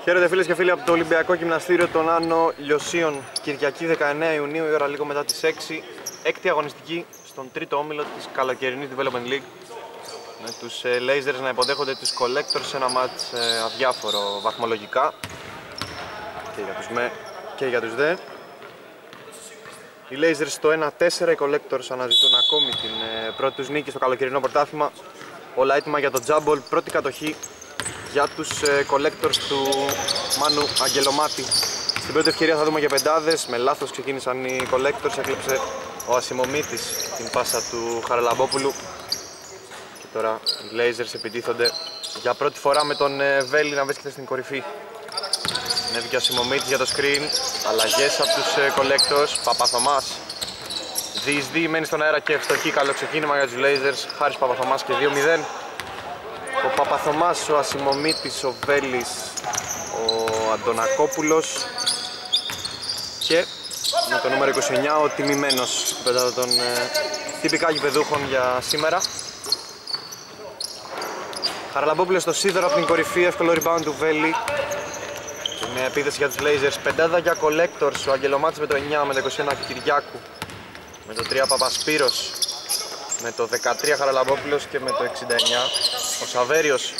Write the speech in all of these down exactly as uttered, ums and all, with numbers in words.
Χαίρετε φίλες και φίλοι από το Ολυμπιακό Γυμναστήριο των Άνω Λιωσίων. Κυριακή δεκαεννέα Ιουνίου, η ώρα λίγο μετά τις έξι. Έκτη αγωνιστική στον τρίτο όμιλο της καλοκαιρινής Development League. Με τους ε, Lasers να υποδέχονται τους Collectors σε ένα μάτς ε, αδιάφορο βαθμολογικά. Και για τους με και για τους δε. Οι Lasers στο ένα τέσσερα, οι Collectors αναζητούν ακόμη την ε, πρώτη τους νίκη στο καλοκαιρινό πρωτάθλημα. Όλα έτοιμα για το Jumble, πρώτη κατοχή για τους ε, Collectors του Μάνου Αγγελομάτη. Στην πρώτη ευκαιρία θα δούμε και πεντάδες, με λάθος ξεκίνησαν οι Collectors, έκλεψε ο Ασημομήτης την πάσα του Χαραλαμπόπουλου. Και τώρα οι Lasers επιτίθονται για πρώτη φορά με τον ε, Βέλη να βρίσκεται στην κορυφή. Ανέβηκε ο Ασημομήτης για το screen, αλλαγές από τους ε, Collectors, Παπαθωμάς διεισδύει, μένει στον αέρα και ευστοχή, καλό ξεκίνημα για τους Lasers, Χάρης Παπαθωμάς και δύο μηδέν. Ο Παπαθωμάς, ο Ασημομήτης, ο Βέλης, ο Αντωνακόπουλος και με το νούμερο είκοσι εννιά ο τιμημένος πεντάδο των ε, τυπικά γηπεδούχων για σήμερα. Χαραλαμπόπουλος στο σίδερο από την κορυφή, εύκολο rebound του Βέλη. Και μια επίθεση για τους Lasers, πεντάδα για Collectors, ο Αγγελομάτης με το εννιά, με το είκοσι ένα Κυριάκου, με το τρία Παπασπύρος, με το δεκατρία Χαραλαμπόπουλος και με το εξήντα εννιά ο Σαβέριος.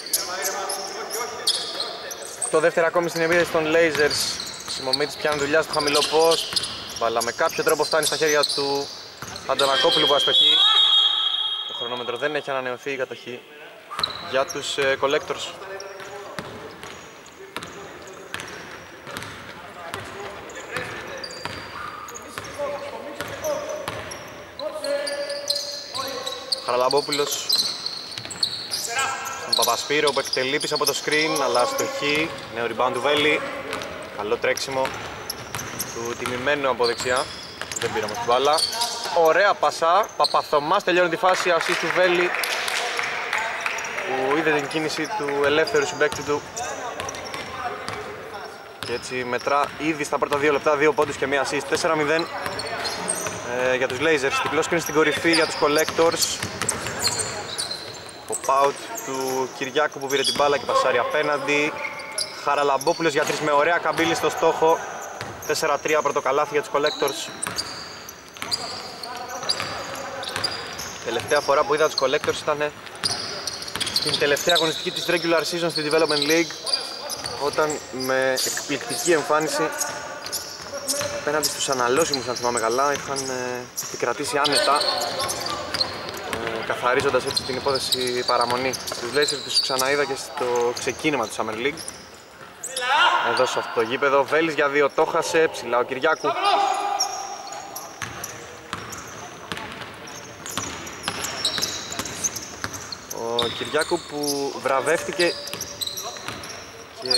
Το δεύτερο ακόμη στην επίθεση των Lasers. Σιμομίτης πιάνει δουλειά στο χαμηλό post, αλλά με κάποιο τρόπο φτάνει στα χέρια του Αντωνακόπουλου που αστοχεί. Το χρονόμετρο δεν έχει ανανεωθεί, η κατοχή για τους ε, Collectors. Χαραλαμπόπουλος στον Παπασπύρο που εκτελεί πίσω από το screen, αλλά αστοχή. Νέο rebound του Βέλη. Καλό τρέξιμο του τιμημένου από δεξιά. Δεν πήραμε την μπάλα. Ωραία πασά. Παπαθωμάς τελειώνει τη φάση. Assist του Βέλη που είδε την κίνηση του ελεύθερου συμπαίκτη του. Και έτσι μετρά ήδη στα πρώτα δύο λεπτά δύο πόντους και μία assist. τέσσερα μηδέν ε, για τους Lasers. Διπλό screen στην κορυφή για τους Collectors. Pop out του Κυριάκου που πήρε την μπάλα και πασάρει απέναντι. Χαραλαμπόπουλος για τρεις με ωραία καμπύλη στο στόχο. τέσσερα τρία πρώτο καλάθι για τους Collectors. Τελευταία φορά που είδα τους Collectors ήταν στην τελευταία αγωνιστική της regular season στη Development League, όταν με εκπληκτική εμφάνιση απέναντι στους αναλώσιμους, αν θυμάμαι καλά, είχαν ε, επικρατήσει άνετα, ε, καθαρίζοντας έτσι την υπόθεση παραμονή. Τους Lasers τους ξαναείδα και στο ξεκίνημα του Summer League. Εδώ σε αυτό το γήπεδο, Βέλης για δύο, το χάσε, ψηλά ο Κυριάκου. Ο Κυριάκου που βραβεύτηκε και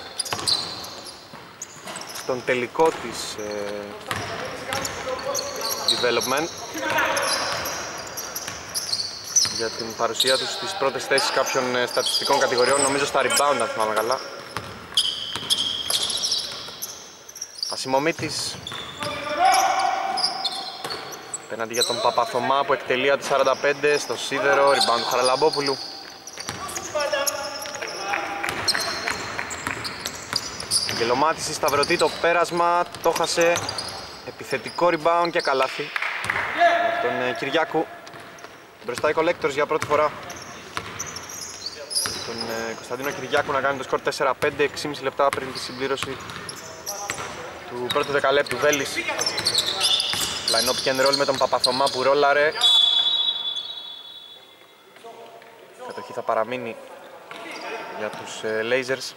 στον τελικό της ε, Development για την παρουσία του στις πρώτες θέσεις κάποιων ε, στατιστικών κατηγοριών, νομίζω στα rebound αν θυμάμαι καλά. Ασημομήτης απέναντι για τον Παπαθωμά που εκτελεί τη σαράντα πέντε στο σίδερο, rebound του Χαραλαμπόπουλου. Αγγελομάτης σταυρωτεί το πέρασμα, το χάσε, επιθετικό rebound και καλάθι από τον ε, Κυριάκου. Μπροστά οι Collectors για πρώτη φορά. Τον ε, Κωνσταντίνο Κυριάκου να κάνει το σκορ τέσσερα πέντε, έξι και μισό λεπτά πριν τη συμπλήρωση του πρώτου δεκαλέπτου. Βέλης, line-up pick and roll με τον Παπαθωμά που ρόλαρε. Η κατοχή θα παραμείνει για τους ε, Lasers.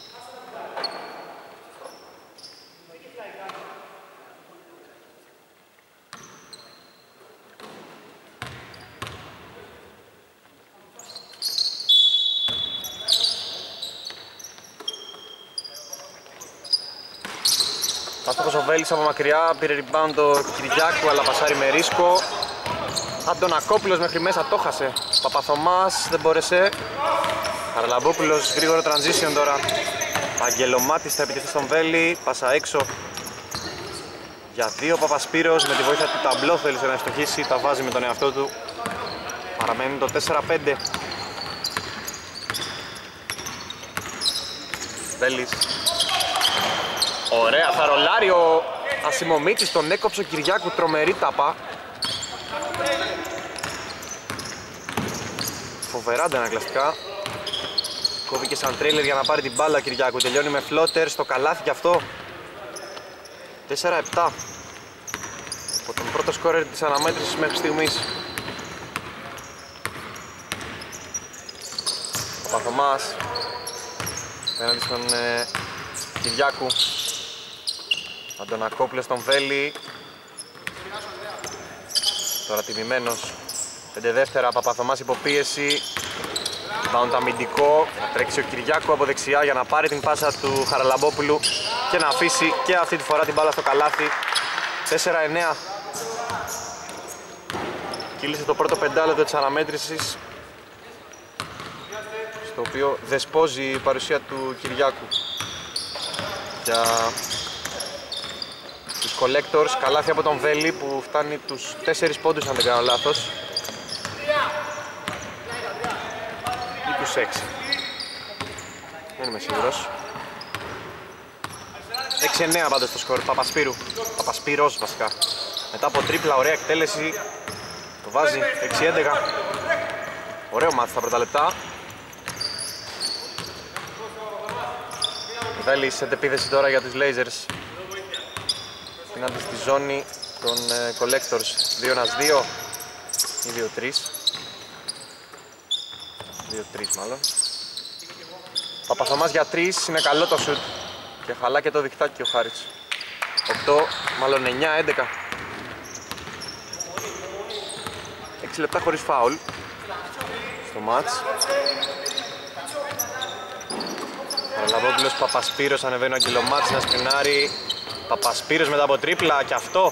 Άστοχος ο Βέλης από μακριά, πήρε rebound το Κυριάκου αλλά πασάρει με ρίσκο. Αντωνακόπουλος μέχρι μέσα, το χάσε. Παπαθωμάς δεν μπόρεσε. Χαραλαμπόπουλος, γρήγορο transition τώρα. Αγγελομάτης θα επιτεθεί στον Βέλη, πάσα έξω για δύο. Παπασπύρος με τη βοήθεια του ταμπλό θέλησε να ευστοχίσει, τα βάζει με τον εαυτό του. Παραμένει το τέσσερα πέντε. Βέλης Ωραία, θα ρολάρει ο Ασημομίτης, τον έκοψε ο Κυριάκου, τρομερή τάπα. Φοβερά αντανακλαστικά. Κόβηκε σαν τρέιλερ για να πάρει την μπάλα ο Κυριάκου, τελειώνει με φλότερ στο καλάθι κι αυτό. τέσσερα επτά από τον πρώτο σκόρερ της αναμέτρησης μέχρι στιγμής. Ο Παπαθωμάς απέναντι στον ε, Κυριάκου. Αντωνακόπουλος στον Βέλη. Τώρα τιμημένος. Πέντε δεύτερα, Παπαθωμάς υποπίεση. Bound αμυντικό. Θα τρέξει ο Κυριάκου από δεξιά για να πάρει την πάσα του Χαραλαμπόπουλου και να αφήσει και αυτή τη φορά την μπάλα στο καλάθι. τέσσερα εννέα. Κύλησε το πρώτο πεντάλεπτο της αναμέτρησης, στο οποίο δεσπόζει η παρουσία του Κυριάκου. Για τους Collectors, καλάθι από τον Βέλη που φτάνει τους τέσσερις πόντους αν δεν κάνω λάθος. Ή τους έξι. Δεν είμαι σίγουρος. έξι εννέα πάντως το σκορ, Παπασπύρου. Παπασπύρος βασικά. Μετά από τρίπλα, ωραία εκτέλεση. Το βάζει έξι έντεκα. Ωραίο μάτι στα πρώτα λεπτά. Βέλης σε επίθεση τώρα για τους Lasers. Πινάνται στη ζώνη των uh, Collectors. δύο ένας δύο ή δύο τρεις. δύο τρεις μάλλον. Παπαθωμάς για τρεις, είναι καλό το σουτ. Και χαλά και το διχτάκι ο Χάρης. οκτώ, μάλλον εννιά έντεκα. έξι λεπτά χωρίς φάουλ στο μάτς. Χαραλαμπόπουλος, Παπασπύρος, ανεβαίνει ο Αγγελομάτης να σκρινάρει. Παπασπύρος μετά από τρίπλα και αυτό.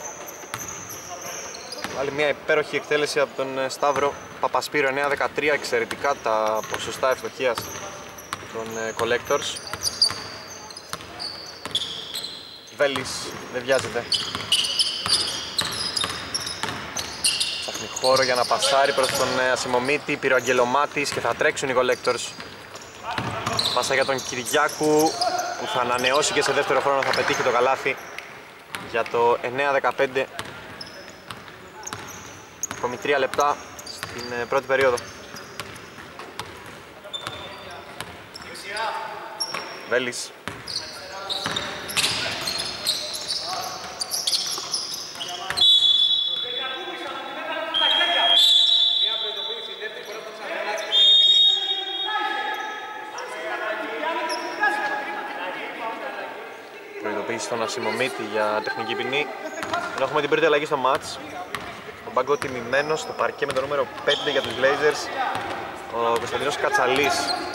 Άλλη μια υπέροχη εκτέλεση από τον Σταύρο Παπασπύρο. εννέα δεκατρία, εξαιρετικά τα ποσοστά ευστοχίας των Collectors. Βέλης δεν βιάζεται. Ψάχνει χώρο για να πασάρει προς τον Ασημομίτη. Πήρε ο Αγγελομάτης και θα τρέξουν οι Collectors. Πάσα για τον Κυριάκου που θα ανανεώσει και σε δεύτερο χρόνο θα πετύχει το καλάθι για το εννέα δεκαπέντε. Ακόμη τρία λεπτά στην πρώτη περίοδο. Βέλης. Προειδοποίηση στον Ασημομίτη για τεχνική ποινή. Ενώ έχουμε την πρώτη αλλαγή στο μάτς. Ο Μπάγκο τιμημένος στο παρκέ με το νούμερο πέντε για τους Blazers, ο Κωνσταντίνος Κατσαλής.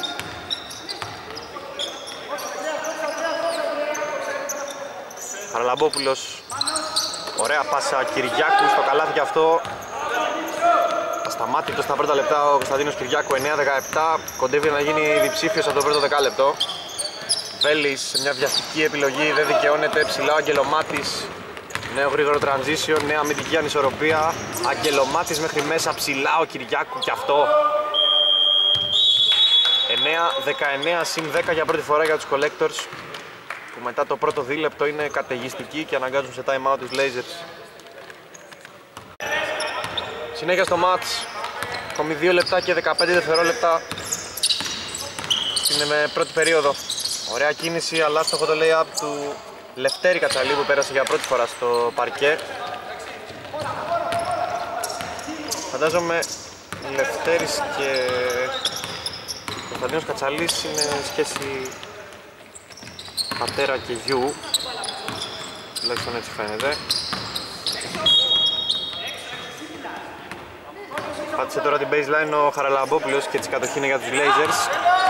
Χαραλαμπόπουλος, ωραία πάσα Κυριάκου στο καλάθι και αυτό. Ασταμάτητο στα πρώτα λεπτά ο Κωνσταντίνος Κυριάκου, εννέα δεκαεπτά, κοντεύει να γίνει διψήφιος από το πρώτο δεκάλεπτο. Βέλης σε μια βιαστική επιλογή, δεν δικαιώνεται, ψηλά ο Αγγελομάτης. Νέο γρήγορο transition, νέα αμυντική ανισορροπία. Αγγελομάτης μέχρι μέσα, ψηλά ο Κυριάκου και αυτό. εννέα δεκαεννέα συν δέκα για πρώτη φορά για τους Collectors, που μετά το πρώτο δίλεπτο είναι καταιγιστικοί και αναγκάζουν σε time out τους Lasers. Συνέχεια στο match, ακόμη δύο λεπτά και δεκαπέντε δευτερόλεπτα στην πρώτη περίοδο. Ωραία κίνηση, αλλά άστοχο το lay-up του Λευτέρη Κατσαλή που πέρασε για πρώτη φορά στο παρκέ. Φαντάζομαι Λευτέρης και Κωνσταντίνος Κατσαλής είναι σχέση πατέρα και γιου, τουλάχιστον έτσι φαίνεται. Πάτησε τώρα την baseline ο Χαραλαμπόπουλος και έτσι κατοχή είναι για τους Blazers.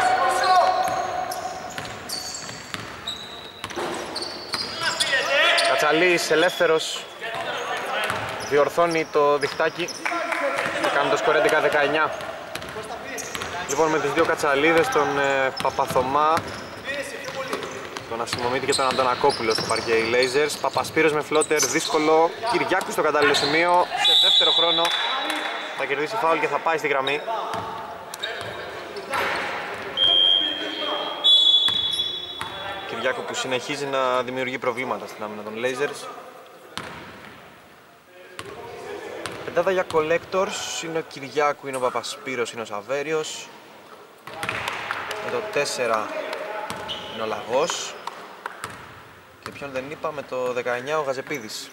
Κατσαλής ελεύθερος, διορθώνει το διχτάκι και κάνει το σκορ έντεκα δεκαεννιά. Λοιπόν, με τους δύο Κατσαλίδες, τον ε, Παπαθωμά, τον Ασημομίτη και τον Αντωνακόπουλο στο παρκέ οι Lasers. Παπασπύρος με φλότερ, δύσκολο. Κυριάκου στο κατάλληλο σημείο, σε δεύτερο χρόνο θα κερδίσει φάουλ και θα πάει στη γραμμή. Κυριάκου που συνεχίζει να δημιουργεί προβλήματα στην άμυνα των Blazers. Πεντάδα για Collectors είναι ο Κυριάκου, είναι ο Παπασπύρος, είναι ο Σαβέριος. Με το τέσσερα είναι ο Λαγός. Και ποιον δεν είπα, με το δεκαεννιά ο Γαζεπίδης.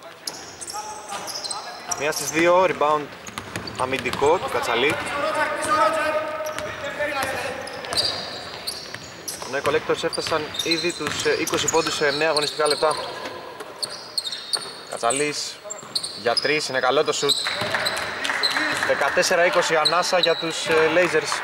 Μία στις δύο, rebound αμυντικό του Κατσαλή. Οι Collectors έφτασαν ήδη τους είκοσι πόντους σε εννέα αγωνιστικά λεπτά. Κατσαλής για τρεις, είναι καλό το σουτ. δεκατέσσερα είκοσι ανάσα για τους Blazers.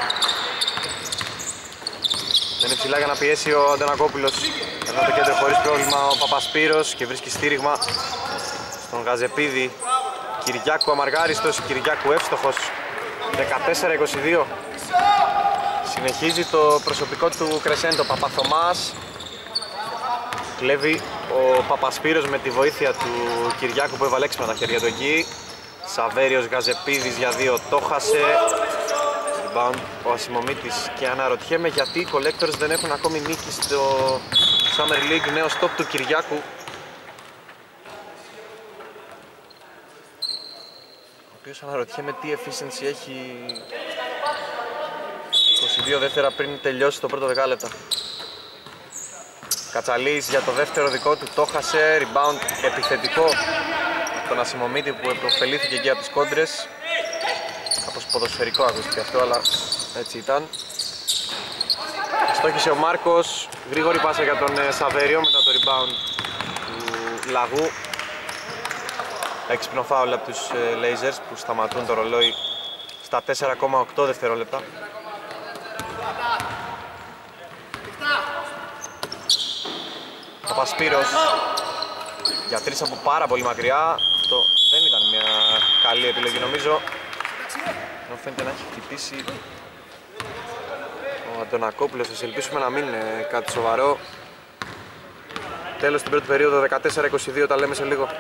Δεν είναι ψηλά για να πιέσει ο Αντωνακόπουλος. Περνά το κέντρο χωρίς πρόβλημα ο Παπασπύρος και βρίσκει στήριγμα στον Γαζεπίδη. Κυριάκου αμαργάριστος, Κυριάκου εύστοχος. δεκατέσσερα είκοσι δύο. Συνεχίζει το προσωπικό του κρεσέντο. Παπαθωμάς. Κλέβει ο Παπασπύρος με τη βοήθεια του Κυριάκου που έβαλε έξυπνα τα χέρια του εκεί. Σαβέριος, Γαζεπίδης για δύο, το χάσε. Rebound ο Ασημομίτης και αναρωτιέμαι γιατί οι Collectors δεν έχουν ακόμη νίκη στο Summer League. Νέο stop του Κυριάκου, ο οποίος αναρωτιέμαι τι efficiency έχει. είκοσι δύο δεύτερα πριν τελειώσει το πρώτο δεκάλεπτα. Κατσαλής για το δεύτερο δικό του, το χάσε. Rebound επιθετικό από τον Ασημομίτη που επωφελήθηκε εκεί από τις κόντρες. Κάπως ποδοσφαιρικό ακούστηκε αυτό, αλλά έτσι ήταν. Στόχισε ο Μάρκος, γρήγορη πάσα για τον Σαβέριο μετά το rebound του Λαγού. Έξυπνο φάουλ από τους Blazers που σταματούν το ρολόι στα τέσσερα κόμμα οκτώ δευτερόλεπτα. Παπασπύρος για τρεις από πάρα πολύ μακριά. Αυτό δεν ήταν μια καλή επιλογή νομίζω. Ενώ φαίνεται να έχει χτυπήσει ο Αντωνακόπουλος, ας ελπίσουμε να μην είναι κάτι σοβαρό. Τέλος στην πρώτη περίοδο, δεκατέσσερα είκοσι δύο, τα λέμε σε λίγο.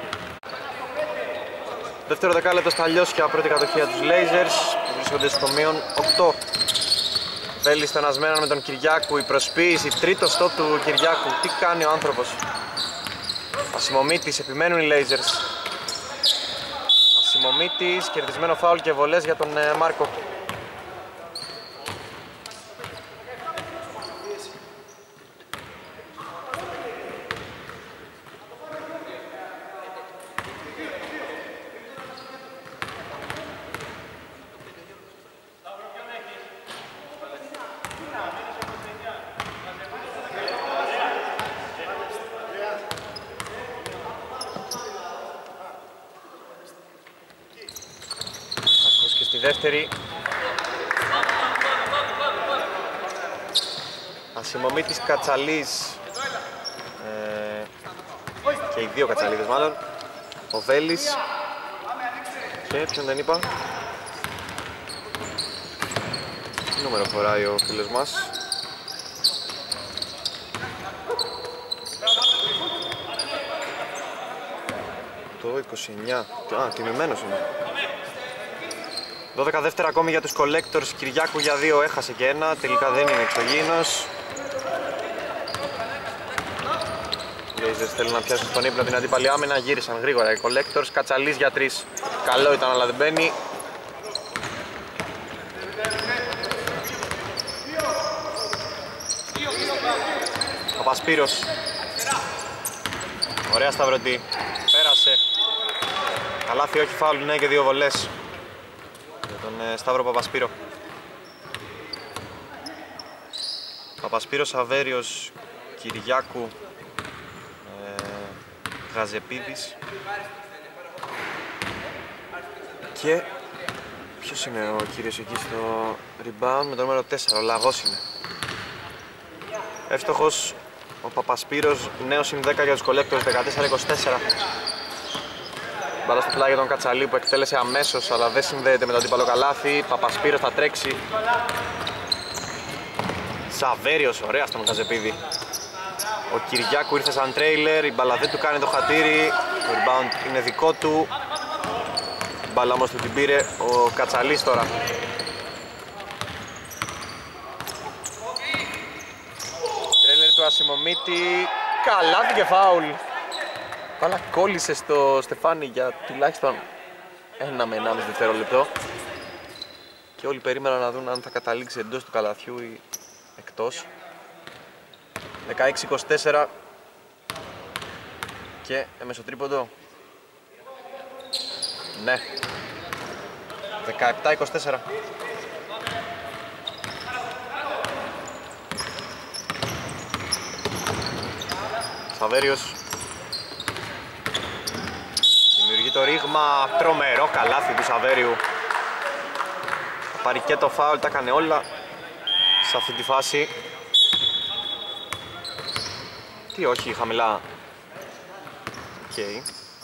Δεύτερο δεκάλεπτο στα Λιώσια, πρώτη κατοχή τους Blazers που βρίσκονται στο μείον οκτώ. Βέλης στενασμένο με τον Κυριάκου, η προσποίηση, τρίτο στόπ του Κυριάκου. Τι κάνει ο άνθρωπος? Ασημομίτης, επιμένουν οι Blazers. Ασημομίτης, κερδισμένο φάουλ και βολές για τον ε, Μάρκο. Δεύτερη. Ασημομίτης, Κατσαλής ε, και οι δύο Κατσαλίδες μάλλον. Ο Βέλης και ποιον δεν είπα? Τι νούμερο φοράει ο φίλος μας? Το είκοσι εννιά. Α, τιμημένος είναι. δώδεκα δεύτερα ακόμη για τους Collectors. Κυριάκου για δύο, έχασε και ένα, τελικά δεν είναι εξωγήινος. Οι Blazers θέλουν να πιάσουν στον ύπνο την αντίπαλη άμυνα, γύρισαν γρήγορα οι Collectors. Κατσαλής για τρεις, καλό ήταν αλλά δεν μπαίνει. Παπασπύρος, ωραία σταυρωτή, πέρασε. Καλάθι όχι, φάουλ, ναι, και δύο βολές τον Σταύρο Παπασπύρο. Παπασπύρος, Σαβέριος, Κυριάκου, ε, Γαζεπίδης και ποιος είναι ο κύριος εκεί στο rebound με το νούμερο τέσσερα, ο Λαγός είναι. Εύστοχος ο Παπασπύρος, νέο συν δέκα για τους Collectors, δεκατέσσερα είκοσι τέσσερα. Μπάλα στο πλάγι τον Κατσαλή που εκτέλεσε αμέσως αλλά δεν συνδέεται με το αντίπαλο καλάθι. Παπασπύρος θα τρέξει. Σαβέριος, ωραία στον Γαζεπίδη. Ο Κυριάκου ήρθε σαν τρέιλερ, η μπάλα δεν του κάνει το χατήρι. Το rebound είναι δικό του. Η μπάλα όμως του την πήρε ο Κατσαλής τώρα. Τρέιλερ του Ασημομίτη. Καλάθι και φάουλ. Πάλα κόλλησε στο Στεφάνι για τουλάχιστον ένα με ενάμιση δευτερόλεπτο. Και όλοι περίμεναν να δουν αν θα καταλήξει εντός του καλαθιού ή εκτός. δεκαέξι είκοσι τέσσερα και εμεσοτρίποντο. Ναι. δεκαεπτά είκοσι τέσσερα. Σαβέριος δημιουργεί το ρήγμα, τρομερό καλάθι του Σαβέριου. Θα πάρει και το φάουλ, τα έκανε όλα σε αυτή τη φάση. Τι όχι, χαμηλά. Okay.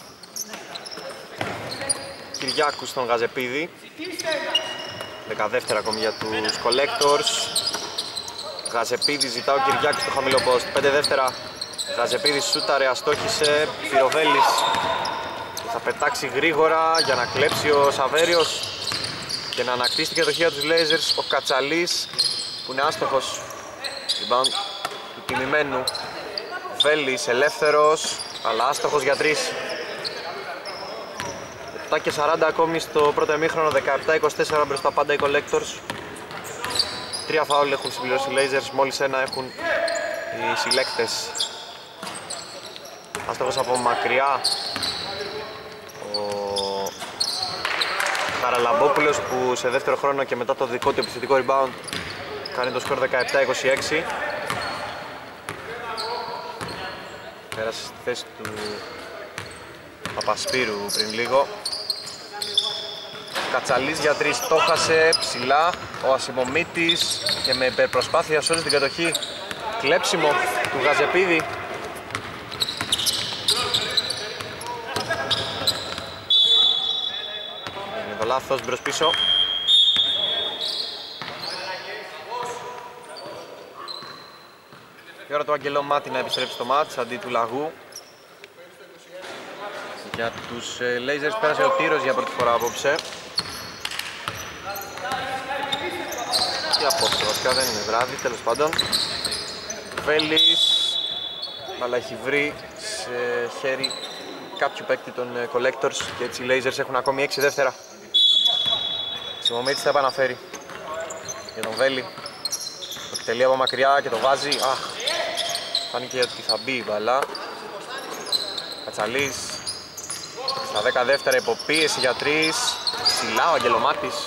Κυριάκου στον Γαζεπίδη. δεκαδεύτερα ακόμη για τους Collectors. Γαζεπίδη ζητά ο Κυριάκου στο χαμηλό post. πέντε δεύτερα. Γαζεπίδη σούταρε, αστόχησε. Πυροβέλης θα πετάξει γρήγορα για να κλέψει ο Σαβέριος και να ανακτήσει την κατοχή τους Blazers. Ο Κατσαλής που είναι άστοχος. Rebound του τιμημένου. Βέλης ελεύθερος, αλλά άστοχος για τρεις. επτά και σαράντα ακόμη στο πρώτο ημίχρονο, δεκαεπτά είκοσι τέσσερα μπροστά πάντα οι Collectors. Τρία φάουλ έχουν συμπληρώσει οι Blazers, μόλις ένα έχουν οι συλλέκτες. Άστοχος από μακριά ο Χαραλαμπόπουλος που σε δεύτερο χρόνο και μετά το δικό του επιθετικό rebound κάνει το σκορ δεκαεπτά είκοσι έξι. Πέρασε στη θέση του Παπασπύρου πριν λίγο. Κατσαλής για τρεις, το χάσε ψηλά ο Ασημομίτης και με υπερπροσπάθεια σώζει την κατοχή. Κλέψιμο του Γαζεπίδη. Είναι το λάθος, μπρος πίσω. Η ώρα του Αγγελό Μάτι να επιστρέψει στο μάτς αντί του Λαγού. Για τους Blazers πέρασε ο Τύρος για πρώτη φορά απόψε. Και απόψε βασικά δεν είναι βράδυ, τέλος πάντων. Βέλης, αλλά έχει βρει σε χέρι κάποιου παίκτη των Collectors και έτσι οι Blazers έχουν ακόμη έξι δεύτερα. Σιμομίτης θα επαναφέρει για τον Βέλη. Το εκτελεί από μακριά και το βάζει. Αχ, φάνηκε ότι θα μπει η μπαλά. Κατσαλής στα δέκα δεύτερα, υποπίεση για τρεις. Ψηλά ο Αγγελομάτης.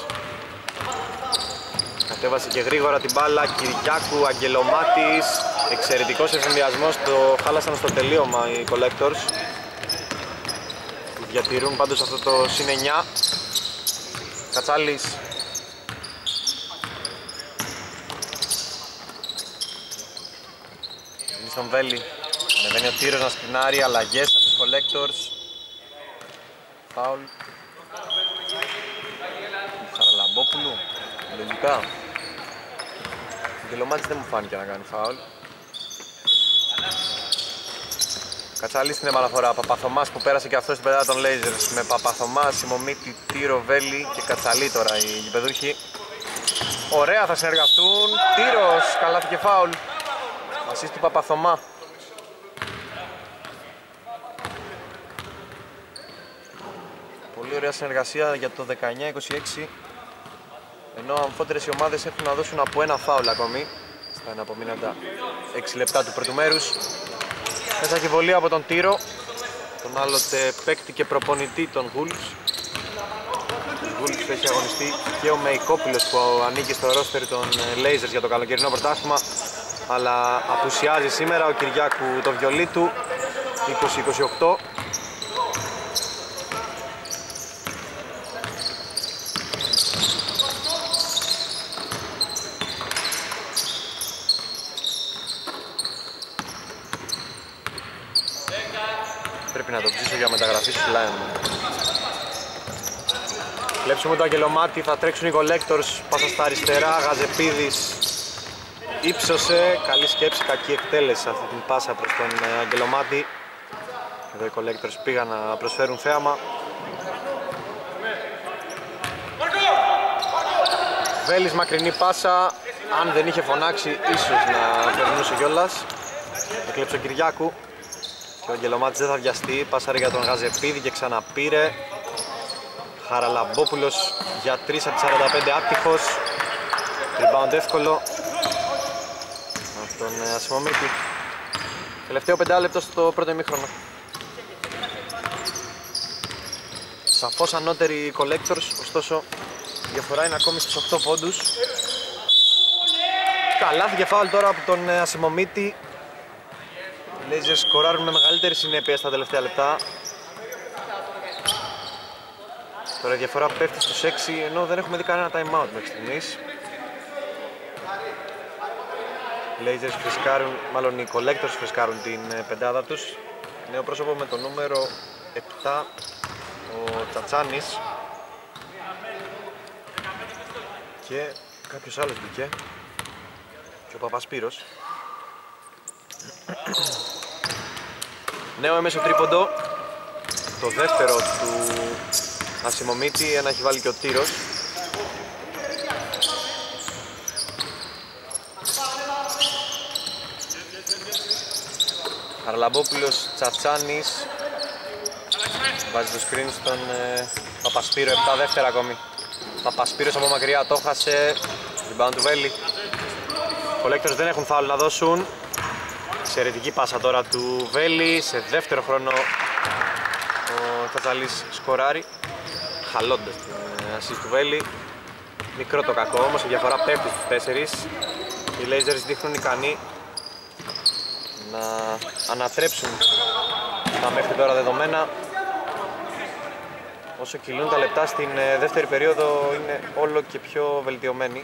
Κατέβασε και γρήγορα την μπάλα. Κυριάκου, Αγγελομάτης. Εξαιρετικός εφημιασμός, το χάλασαν στο τελείωμα οι Collectors. Διατηρούν πάντως αυτό το συν εννιά. Κατσάλης. Είναι στον Βέλη. Ανεβαίνει ο Τύρος να σκρινάρει, αλλαγές από τους Collectors. Φάουλ του Χαραλαμπόπουλου. Λογικά. Ο Γελομάτης δεν μου φάνηκε να κάνει φάουλ. Κατσαλής στην επαναφορά. Παπαθωμάς που πέρασε και αυτό στην πεντάδα των Blazers. Με Παπαθωμά, Σιμομίτη, Τύρο, Βέλη και Κατσαλή τώρα οι γηπεδούχοι. Ωραία, θα συνεργαστούν. Τύρος, καλάθι και φάουλ. Ασίστ του Παπαθωμά. Πολύ ωραία συνεργασία για το δεκαεννιά είκοσι έξι. Ενώ αμφότερες οι ομάδες έχουν να δώσουν από ένα φάουλ ακόμη στα εναπομείνοντα έξι λεπτά του πρώτου μέρους. Μέσα και βολή από τον Τύρο, τον άλλοτε παίκτη και προπονητή των Wolves. Ο Wolves που έχει αγωνιστεί και ο Μεϊκόπουλος που ανήκει στο ρόστερ των Blazers για το καλοκαιρινό πρωτάθλημα, αλλά απουσιάζει σήμερα. Ο Κυριάκου το βιολί του, είκοσι είκοσι οκτώ. Πρέπει να το ψήσω για μεταγραφή στους Lions. Κλέψουμε το Αγγελομάτι, θα τρέξουν οι Collectors. Πάσα στα αριστερά, Γαζεπίδης ύψωσε. Καλή σκέψη, κακή εκτέλεση αυτή την πάσα προς τον Αγγελομάτι. Εδώ οι Collectors πήγαν να προσφέρουν θέαμα. Βέλης μακρινή πάσα. Αν δεν είχε φωνάξει ίσως να περνούσε κιόλας. Έκλεψε ο Κυριάκου και ο Αγγελομάτης δεν θα βιαστεί. Πάσαρε για τον Γαζεπίδη και ξαναπήρε. Χαραλαμπόπουλος για τρία από τις σαράντα πέντε, άτυχος. Rebound εύκολο από τον Ασημομίτη. Τελευταίο πεντάλεπτο στο πρώτο ημίχρονο. Σαφώς ανώτεροι οι collectors, ωστόσο η διαφορά είναι ακόμη στους οκτώ πόντους. Καλάθι και φάουλ τώρα από τον Ασημομίτη. Οι Blazers σκοράρουν με μεγαλύτερη συνέπεια στα τελευταία λεπτά. Τώρα η διαφορά πέφτει στους έξι, ενώ δεν έχουμε δει κανένα time out μέχρι στιγμής. Οι Blazers φρεσκάρουν, μάλλον οι collectors φρεσκάρουν την πεντάδα τους. Νέο πρόσωπο με το νούμερο επτά, ο Τσατσάνης. Και κάποιος άλλος μπήκε, και ο Παπασπύρος. Νέο έμεσο τρίποντο, το δεύτερο του Ασημομίτη, ένα έχει βάλει και ο Τύρος. Χαραλαμπόπουλος, Τσατσάνης, βάζει το screen στον ε, Παπασπύρο, επτά δεύτερα ακόμη. Παπασπύρος από μακριά το χάσε, rebound του Βέλη. Οι collectors δεν έχουν φάουλ να δώσουν. Εξαιρετική πάσα τώρα του Βέλη, σε δεύτερο χρόνο ο Τσατσαλής σκοράρει, χαλώντας την assist του Βέλη. Μικρό το κακό όμως, η διαφορά πέφτει στους τέσσερις. Οι Blazers δείχνουν ικανοί να ανατρέψουν τα μέχρι τώρα δεδομένα. Όσο κυλούν τα λεπτά στην δεύτερη περίοδο είναι όλο και πιο βελτιωμένοι.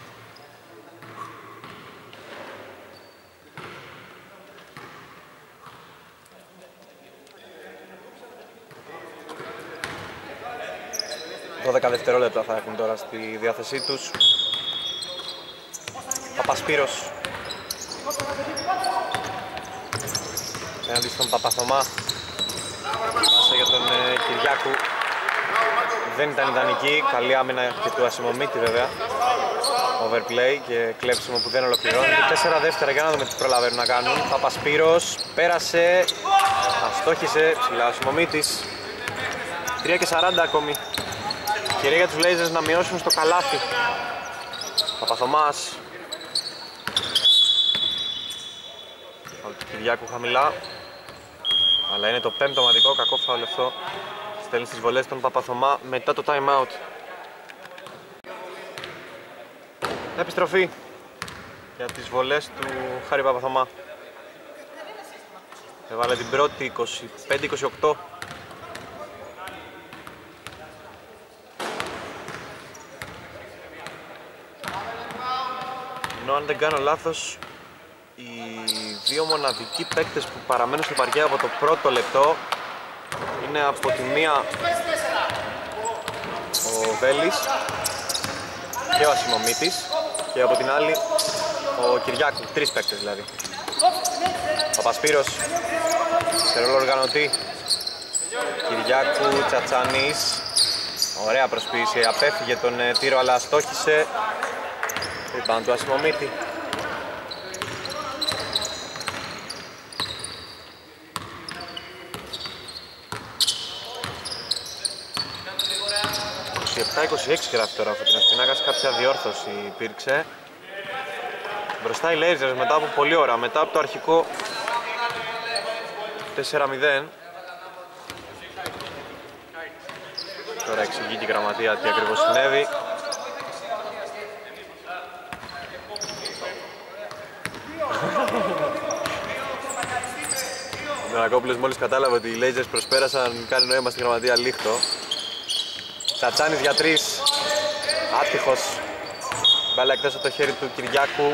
δώδεκα δευτερόλεπτα θα έχουν τώρα στη διάθεσή τους. Παπασπύρος έναντι στον Παπαθωμά. Πάσα για τον ε, Κυριάκου. Δεν ήταν ιδανική, καλή άμυνα και του Ασημομίτη βέβαια. Overplay και κλέψιμο που δεν ολοκληρώνει. Τέσσερα δεύτερα, για να δούμε τι προλαβαίνουν να κάνουν. Παπασπύρος πέρασε, αστόχησε ψηλά ο Ασημομίτης. τρία και σαράντα ακόμη. Ευκαιρία για τους Blazers να μειώσουν στο καλάθι. Παπαθωμάς. Φάουλ του Κυριάκου χαμηλά. Αλλά είναι το πέμπτο ομαδικό, κακό φάουλ αυτό. Στέλνει στις βολές τον Παπαθωμά μετά το time out. Επιστροφή για τις βολές του Χάρη Παπαθωμά. Έβαλε την πρώτη είκοσι πέντε είκοσι οκτώ. Ενώ αν δεν κάνω λάθος, οι δύο μοναδικοί παίκτες που παραμένουν στο παρκέ από το πρώτο λεπτό είναι από τη μία ο Βέλης και ο Ασημομίτης και από την άλλη ο Κυριάκου, τρεις παίκτες δηλαδή. Παπασπύρος σε ρόλο οργανωτή, Κυριάκου, Τσατσανής, ωραία προσποίηση, απέφυγε τον Τύρο αλλά αστόχησε. Rebound του Ασημομίτη. είκοσι επτά είκοσι έξι γράφει τώρα από την Αστυνάκας, κάποια διόρθωση υπήρξε. Μπροστά οι Blazers μετά από πολλή ώρα, μετά από το αρχικό τέσσερα μηδέν. Τώρα εξηγεί και η γραμματεία τι ακριβώς συνέβη. Ο Μενακόπουλος μόλις κατάλαβε ότι οι Blazers προσπέρασαν, κάνει νόημα στη γραμματεία λίχτο. Τσατσάνης για τρεις, άτυχος. Μπάλα εκτός από το χέρι του Κυριάκου.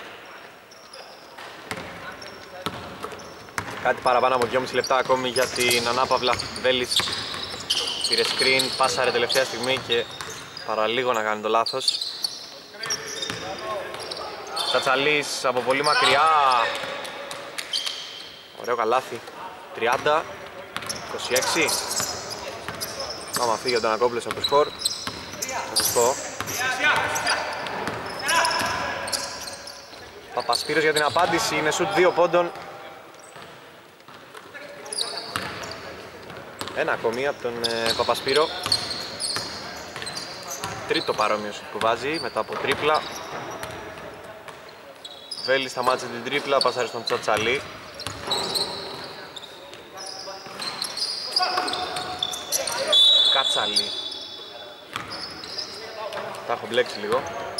Κάτι παραπάνω από δυόμισι λεπτά ακόμη για την ανάπαυλα. Βέλης πήρε screen, πάσαρε τελευταία στιγμή και παραλίγο να κάνει το λάθος. Τσατσαλής από πολύ μακριά. Ωραίο καλάθι. τριάντα είκοσι έξι. Άμα φύγει ο Ντανακόπουλος από το σκορ θα σας πω. Παπασπύρος για την απάντηση, είναι σουτ δύο πόντων. Ένα ακόμη από τον ε, Παπασπύρο. Τρίτο παρόμοιο που βάζει μετά από τρίπλα. Βέλη σταμάτησε την τρίπλα, πασάρει στον Τσατσαλή. Κατσαλή. Τα έχω μπλέξει λίγο.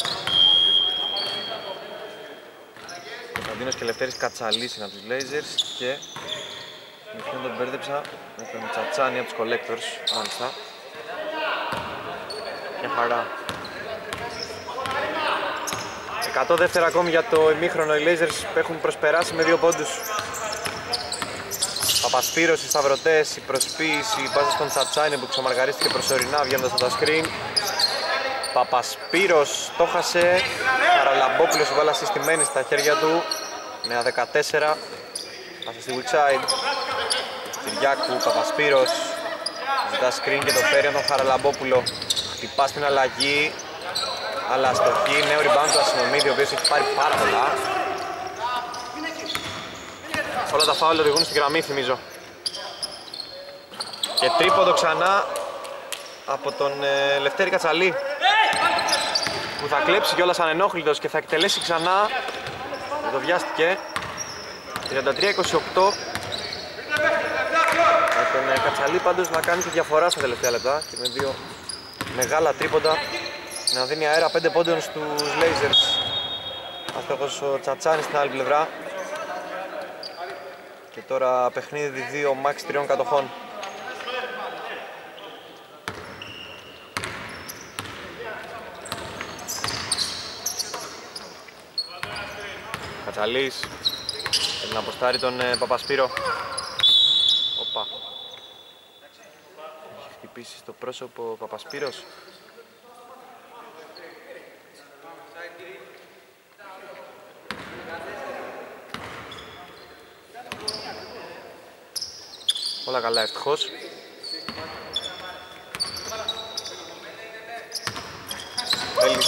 Κωνσταντίνος και Λευτέρης Κατσαλής είναι από τους Blazers και με ποιον τον μπέρδεψα, με τον Τσατσάνι από τους Collectors, μάλιστα. Μια χαρά. εκατό δεύτερα ακόμη για το ημίχρονο, οι Blazers έχουν προσπεράσει με δύο πόντους. Παπασπύρος, οι Σταυρωτές, η προσποίηση, η πάσα στον Τσατσάνι που ξεμαργαρίστηκε προσωρινά βγαίνοντας από τα screen. Παπασπύρος το χάσε, Χαραλαμπόπουλος η μπάλα συστημένη στα χέρια του. Νέα δεκατέσσερα, πάσα στη weak side. Κυριάκου, Παπασπύρος, ζητά screen και το παίρνει από τον Χαραλαμπόπουλο. Χτυπά στην αλλαγή, αλλά αστοχή, νέο rebound του Ασυνομίδη, ο οποίος έχει πάρει πάρα πολλά. Όλα τα φάουλ οδηγούν στη γραμμή, θυμίζω. Και τρίποντο ξανά από τον ε, Λευτέρη Κατσαλή, που θα κλέψει κιόλας ανενόχλητος και θα εκτελέσει ξανά. Δεν το βιάστηκε. τριάντα τρία είκοσι οκτώ. Με τον ε, Κατσαλή πάντως να κάνει τη διαφορά στα τελευταία λεπτά και με δύο μεγάλα τρίποντα να δίνει αέρα πέντε πόντων στους Blazers. Αστόχος ο Τσατσάνης στην άλλη πλευρά. Και τώρα παιχνίδι δύο max τριών κατοχών. Κατσαλής θέλει να αποστάρει τον ε, Παπασπύρο. Οπα. Έχει χτυπήσει στο πρόσωπο ο Παπασπύρος. Όλα καλά ευτυχώς. Βέλης.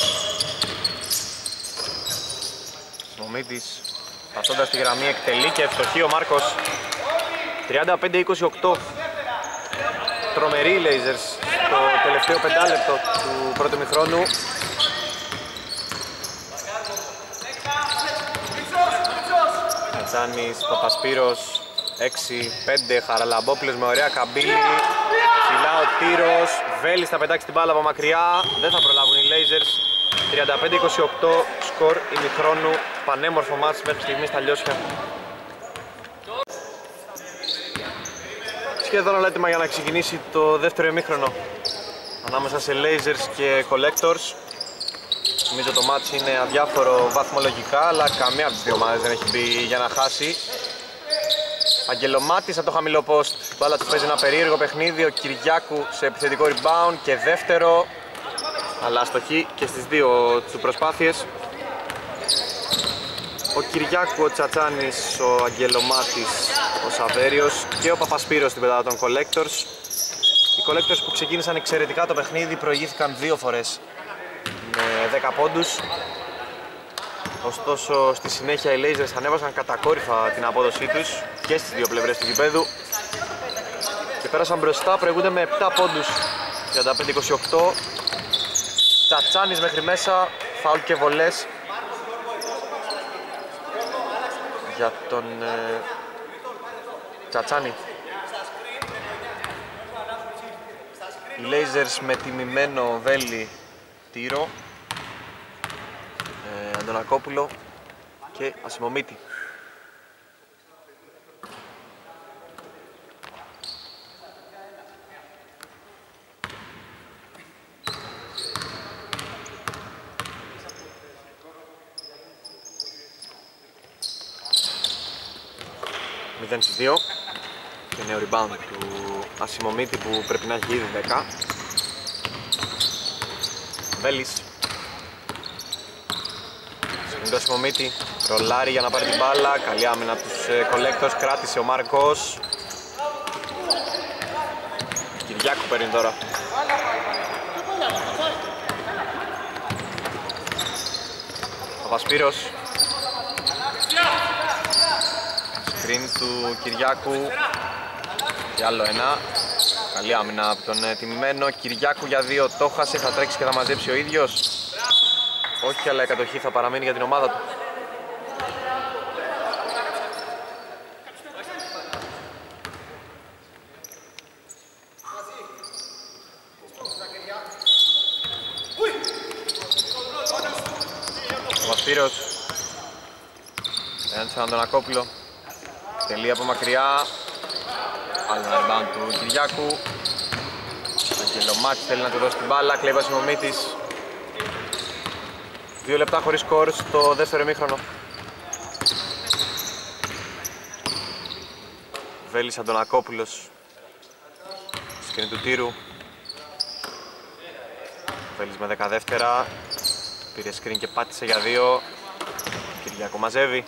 Μομίτης, πατώντας τη γραμμή, εκτελεί και ευστοχή ο Μάρκος. τριάντα πέντε είκοσι οκτώ. Τρομερή οι Blazers το τελευταίο πεντάλεπτο του πρώτου ημιχρόνου. Κατσάνης, Παπασπύρος, έξι πέντε, Χαραλαμπόπουλος με ωραία καμπύλη. Ψηλά ο Τύρος, Βέλης θα πετάξει την μπάλα από μακριά. Δεν θα προλάβουν οι Blazers. τριάντα πέντε είκοσι οκτώ σκορ ημιχρόνου. Πανέμορφο μάτς μέχρι στιγμής στα Λιώσια. Σχεδόν όλα έτοιμα για να ξεκινήσει το δεύτερο ημίχρονο ανάμεσα σε Blazers και Collectors. Νομίζω το μάτς είναι αδιάφορο βαθμολογικά, αλλά καμία από τις δύο ομάδες δεν έχει μπει για να χάσει. Αγγελομάτης από το χαμηλό post, η μπάλα του παίζει ένα περίεργο παιχνίδι, ο Κυριάκου σε επιθετικό rebound και δεύτερο, αλλά αστοχή και στις δύο του προσπάθειες. Ο Κυριάκου, ο Τσατσάνης, ο Αγγελομάτης, ο Σαβέριος και ο Παπασπύρος στην πεντάδα των Collectors. Οι Collectors που ξεκίνησαν εξαιρετικά το παιχνίδι προηγήθηκαν δύο φορές με δέκα πόντους. Ωστόσο στη συνέχεια οι Blazers ανέβασαν κατακόρυφα την απόδοσή τους και στις δύο πλευρές του γηπέδου και πέρασαν μπροστά, προηγούνται με επτά πόντους. τριάντα πέντε είκοσι οκτώ. Τσατσάνης μέχρι μέσα, φάουλ και βολές για τον ε, Τσατσάνη. Οι Blazers με τιμημένο Βέλη, Τύρο, ε, Αντωνακόπουλο και Ασημομίτη. μηδέν στις δύο και νέο rebound του Ασημομίτη που πρέπει να έχει ήδη δέκα. Βέλης. Στην το Ασημομίτη, ρολάρει για να πάρει την μπάλα, καλή άμυνα από τους Collectors, κράτησε ο Μάρκος. Κυριάκου παίρνει τώρα. Παπασπύρος. Screen του Κυριάκου και άλλο ένα. Καλή άμυνα από τον τιμημένο. Κυριάκου για δύο, το χάσε, θα τρέξει και θα μαζέψει ο ίδιος. Όχι, αλλά η κατοχή θα παραμείνει για την ομάδα του. Ο Βασπύρος έναν στον Αντωνακόπουλο. Τελεί από μακριά. Άλλο ένα rebound του Κυριάκου. Αγγελομάτης θέλει να του δώσει την μπάλα. Κλέβει ο Μίτης. Δύο λεπτά χωρίς σκορ στο δεύτερο ημίχρονο. Βέλης Αντωνακόπουλος. Σκηνή του τύρου. Βέλης με δέκα δεύτερα. Πήρε screen και πάτησε για δύο. Κυριάκου μαζεύει.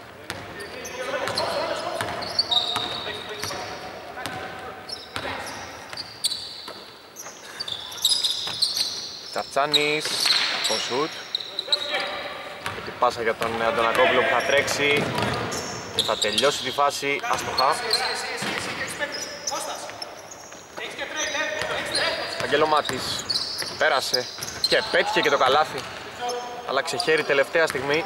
Τσατσάνης, ο σουτ. Και την πάσα για τον Αντωνακόπουλο που θα τρέξει και θα τελειώσει τη φάση άστοχα. Αγγελομάτης πέρασε και πέτυχε και το καλάθι, αλλά ξεχέρει τελευταία στιγμή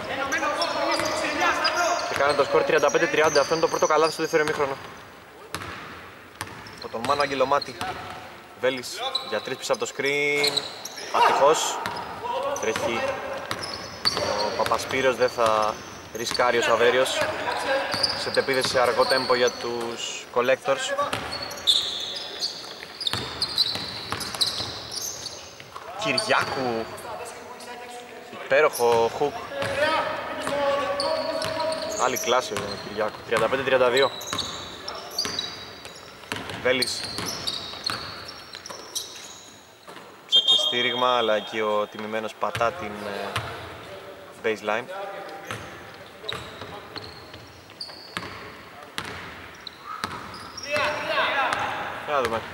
και κάνει το σκορ τριάντα πέντε τριάντα. Αυτό είναι το πρώτο καλάθι στο δεύτερο ημίχρονο από τον Μάνο Αγγελομάτη. Βέλης για τρεις πίσω από το screen. Ατυχώς. Τρέχει ο Παπασπύρος, δεν θα ρισκάρει ο Σαβέριος. Σε επίδεση σε αργό τέμπο για τους collectors. Κυριάκου. Υπέροχο hook. Άλλη κλάση ο Κυριάκου. τριάντα πέντε τριάντα δύο. Βέλης. Ψάξε στήριγμα, αλλά εκεί ο τιμημένος πατά την baseline. Για να δούμε.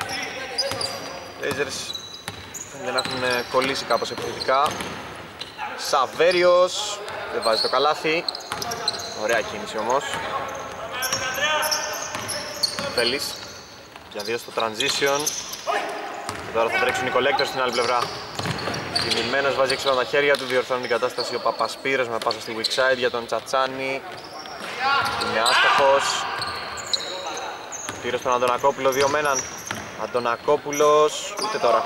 Blazers φαίνεται να έχουν κολλήσει κάπως επιθετικά. Σαβέριος δεν βάζει το καλάθι. Ωραία κίνηση όμως. Βέλης για δύο στο transition. Και τώρα θα τρέξουν οι collectors στην άλλη πλευρά. Τιμημένος βάζει έξω τα χέρια του, διορθώνει την κατάσταση ο Παπασπύρος με πάσα στη weak side για τον Τσατσάνη. Είναι άστοχος. Πήρε στον Αντωνακόπουλο, δύο με έναν. Αντωνακόπουλος, ούτε τώρα.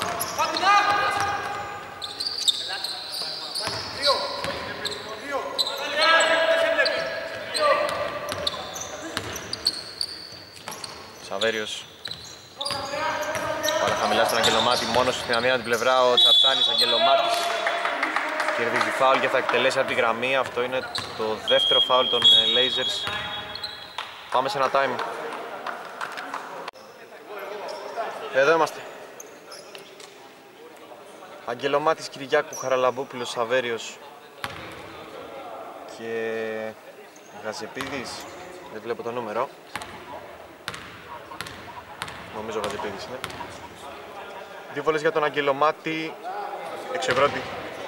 Σαβέριος. Πάρα χαμηλά στον Αγγελομάτη, μόνος στην αμήνα την πλευρά ο Τσατσάνης. Αγγελομάτης κερδίζει φάουλ και θα εκτελέσει από τη γραμμή. Αυτό είναι το δεύτερο φάουλ των Blazers. Πάμε σε ένα time. Εδώ είμαστε. Αγγελομάτης, Κυριάκου, Χαραλαμπόπουλος, Σαβέριος και Γαζιεπίδης. Δεν βλέπω το νούμερο. Νομίζω ο Γαζιεπίδης είναι. Δύο βολές για τον Αγγελομάτη. Εξευρώτη.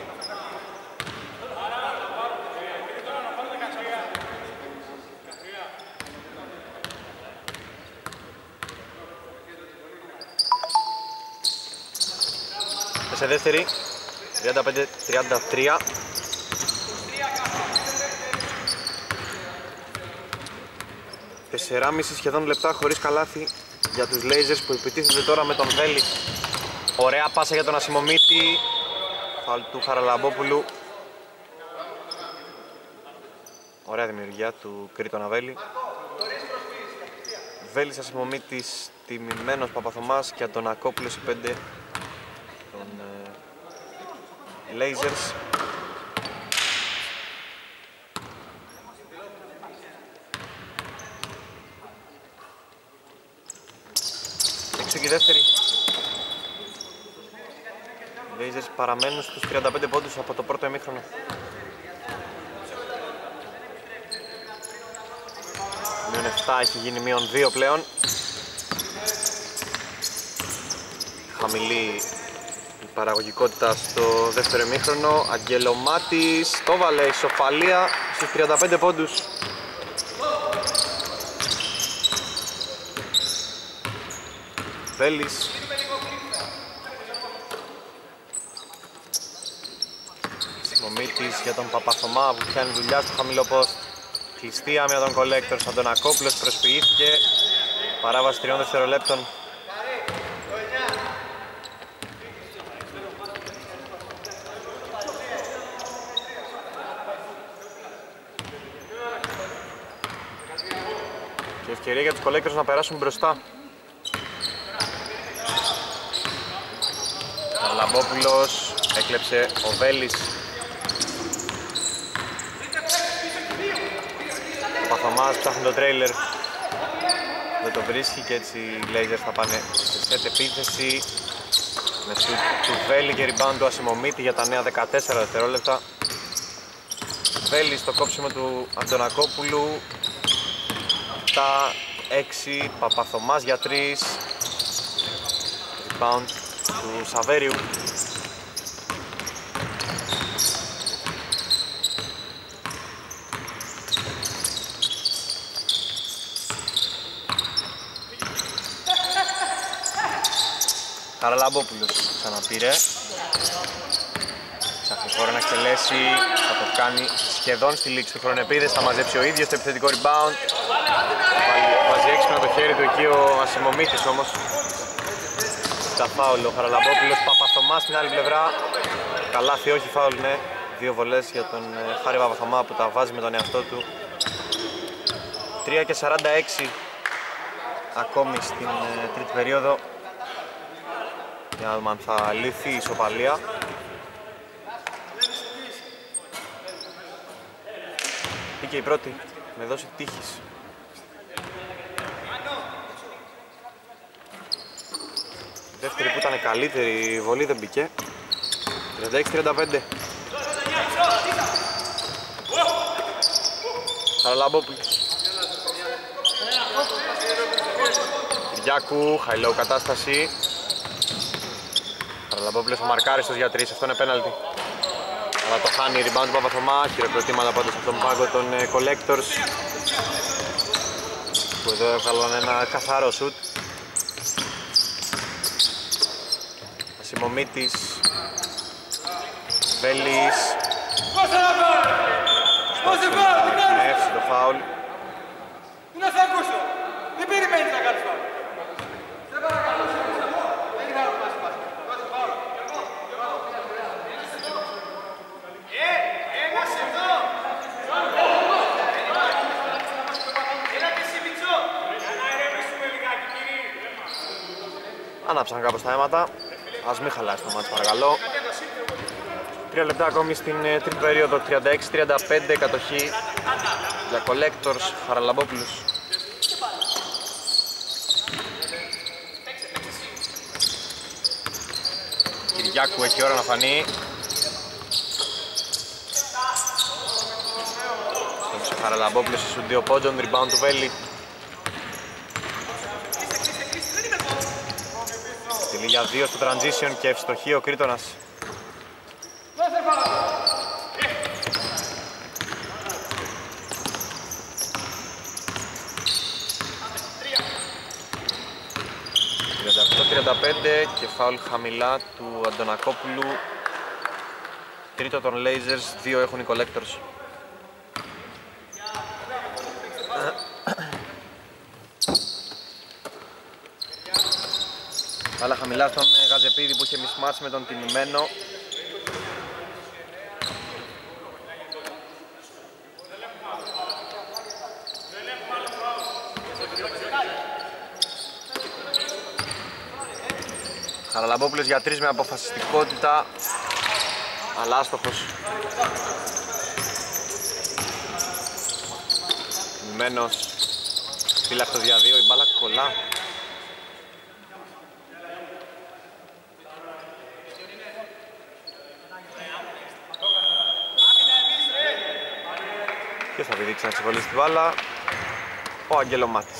Σε δεύτερη, τριάντα πέντε τριάντα τρία. τεσσεράμισι σχεδόν λεπτά χωρίς καλάθι για τους Blazers που επιτίθενται τώρα με τον Βέλη. Ωραία πάσα για τον Ασημομίτη. Φάουλ του Χαραλαμπόπουλου. Ωραία δημιουργία του Κρήτο Ναβέλη. Βέλης, Ασημομίτης, τιμημένος Παπαθωμάς και Αντωνακόπουλος οι πέντε των uh, Blazers. Έξω και η δεύτερη. Οι Blazers παραμένουν στους τριάντα πέντε πόντους από το πρώτο ημίχρονο. Μείον επτά έχει γίνει μείον δύο πλέον. Χαμηλή η παραγωγικότητα στο δεύτερο ημίχρονο. Αγγελομάτης το βάλε, ισοφαλία στους τριάντα πέντε πόντους. Βέλης. Μομίτης για τον Παπαθωμά που πιάνει δουλειά στο χαμηλό post. Κλειστή άμυνα των Collectors. Αντωνακόπουλος προσποιήθηκε. Παράβαση τριών δευτερολέπτων. Και ευκαιρία για τους Collectors να περάσουν μπροστά. Καρλαμπόπουλος, έκλεψε ο Βέλης. Ο Παθωμάς ψάχνει το τρέιλερ. Δεν το βρίσκει και έτσι οι Blazers θα πάνε σε σετ επίθεση. Με σουτ του Βέλη και rebound του Ασημομίτη για τα νέα δεκατέσσερα δευτερόλεπτα. Βέλη στο κόψιμο του Αντωνακόπουλου. επτά έξι, Παπαθωμάς για τρία. Rebound του Σαβέριου. Χαραλαμπόπουλος ξαναπήρε. Ψάχνει χώρο να εκτελέσει. Θα το κάνει σχεδόν στη λήξη του χρονεπίδες. Θα μαζέψει ο ίδιος το επιθετικό rebound. Βάζει έξυπνα το χέρι του εκεί ο Ασημομίτης όμως. Τα φάουλ ο Χαραλαμπόπουλος. Παπαθωμάς στην άλλη πλευρά. Καλάθι, όχι φάουλ, ναι. Δύο βολές για τον Χάρη Παπαθωμά που τα βάζει με τον εαυτό του. τρία και σαράντα έξι ακόμη στην τρίτη περίοδο. Για να δούμε αν θα λυθεί η ισοπαλία. Μπήκε η πρώτη, με δόση τύχης. Η δεύτερη που ήταν καλύτερη, η βολή δεν μπήκε. τριάντα έξι τριάντα πέντε. Χαραλαμπόπουλος. Κυριάκου, χαϊλόου κατάσταση. Χαραλαμπόπουλος ο μαρκάριστος για τρεις, αυτό είναι πέναλτι. Αλλά το χάνει, rebound του Παπαθωμά, χειροκροτήματα πάντως από τον πάγκο των Collectors. Που εδώ έβγαλαν ένα καθαρό σουτ. Ασημομίτης. Βέλης. Με εύση το φάουλ. Να σε ακούσω. Δεν περιμένεις να κάνεις φάουλ. Σε παρακαλώ. Δεν είναι άλλο πάση πάση. Πάση φάουλ. Ε, ένας εδώ. Έλα και εσύ Μητσό. Να ηρεμήσουμε λιγάκι κύριε. Άναψαν κάπως τα αίματα. Ας μην χαλάσει το μάτς παρακαλώ. Τρία λεπτά ακόμη στην τρίτη περίοδο, τριάντα έξι τριάντα πέντε κατοχή για Collectors. Χαραλαμπόπουλος. Κυριάκου έχει ώρα να φανεί. Ο Χαραλαμπόπουλος στους δύο πόντων, rebound του Βέλη. Στείλει για δύο στο transition και ευστοχή ο Κρήτονας. τριάντα οκτώ τριάντα πέντε και φάουλ χαμηλά του Αντωνακόπουλου. Τρίτο των Blazers, δύο έχουν οι Collectors. Άλλα χαμηλά στον Γαζεπίδη που είχε μισμάτς με τον τιμημένο. Χαραλαμπόπουλος για τρεις με αποφασιστικότητα, αλλά άστοχος. Τιμημένος, φύλακτο δια δύο, η μπάλα κολλά. Ποιος θα πηδήξει να ξεχωρίσει την μπάλα? Ο Αγγελομάτης.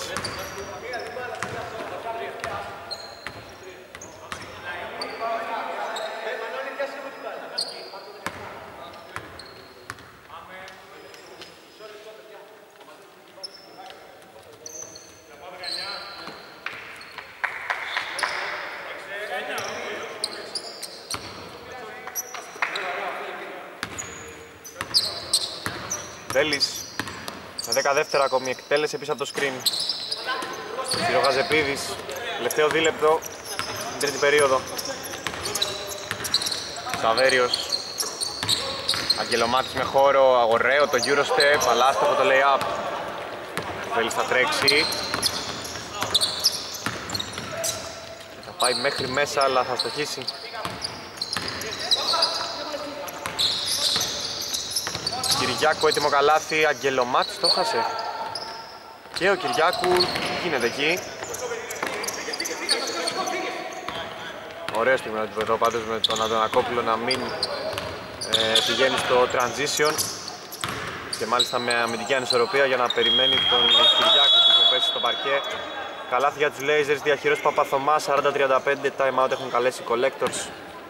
Βέλης με δέκα δεύτερα ακόμη εκτέλεση πίσω από το screen. Σιρογαζεπίδης, τελευταίο δίλεπτο στην τρίτη περίοδο. Σαβέριος, Αγγελομάτης με χώρο, ωραίο το Eurostep, αλλά άστοχο το lay-up. Βέλης θα τρέξει. Θα πάει μέχρι μέσα, αλλά θα στοχίσει. Κυριάκου έτοιμο καλάθι, Αγγελομάτης το χάσε. Και ο Κυριάκου, τι γίνεται εκεί. Ωραίος στιγμιότυπο εδώ πάντως με τον Αντωνακόπουλο να μην ε, πηγαίνει στο transition και μάλιστα με αμυντική ανισορροπία για να περιμένει τον Κυριάκου που είχε πέσει στο παρκέ. Καλάθι για τους Blazers, διαχειρός Παπαθωμά, σαράντα τριάντα πέντε, time out έχουν καλέσει οι Collectors.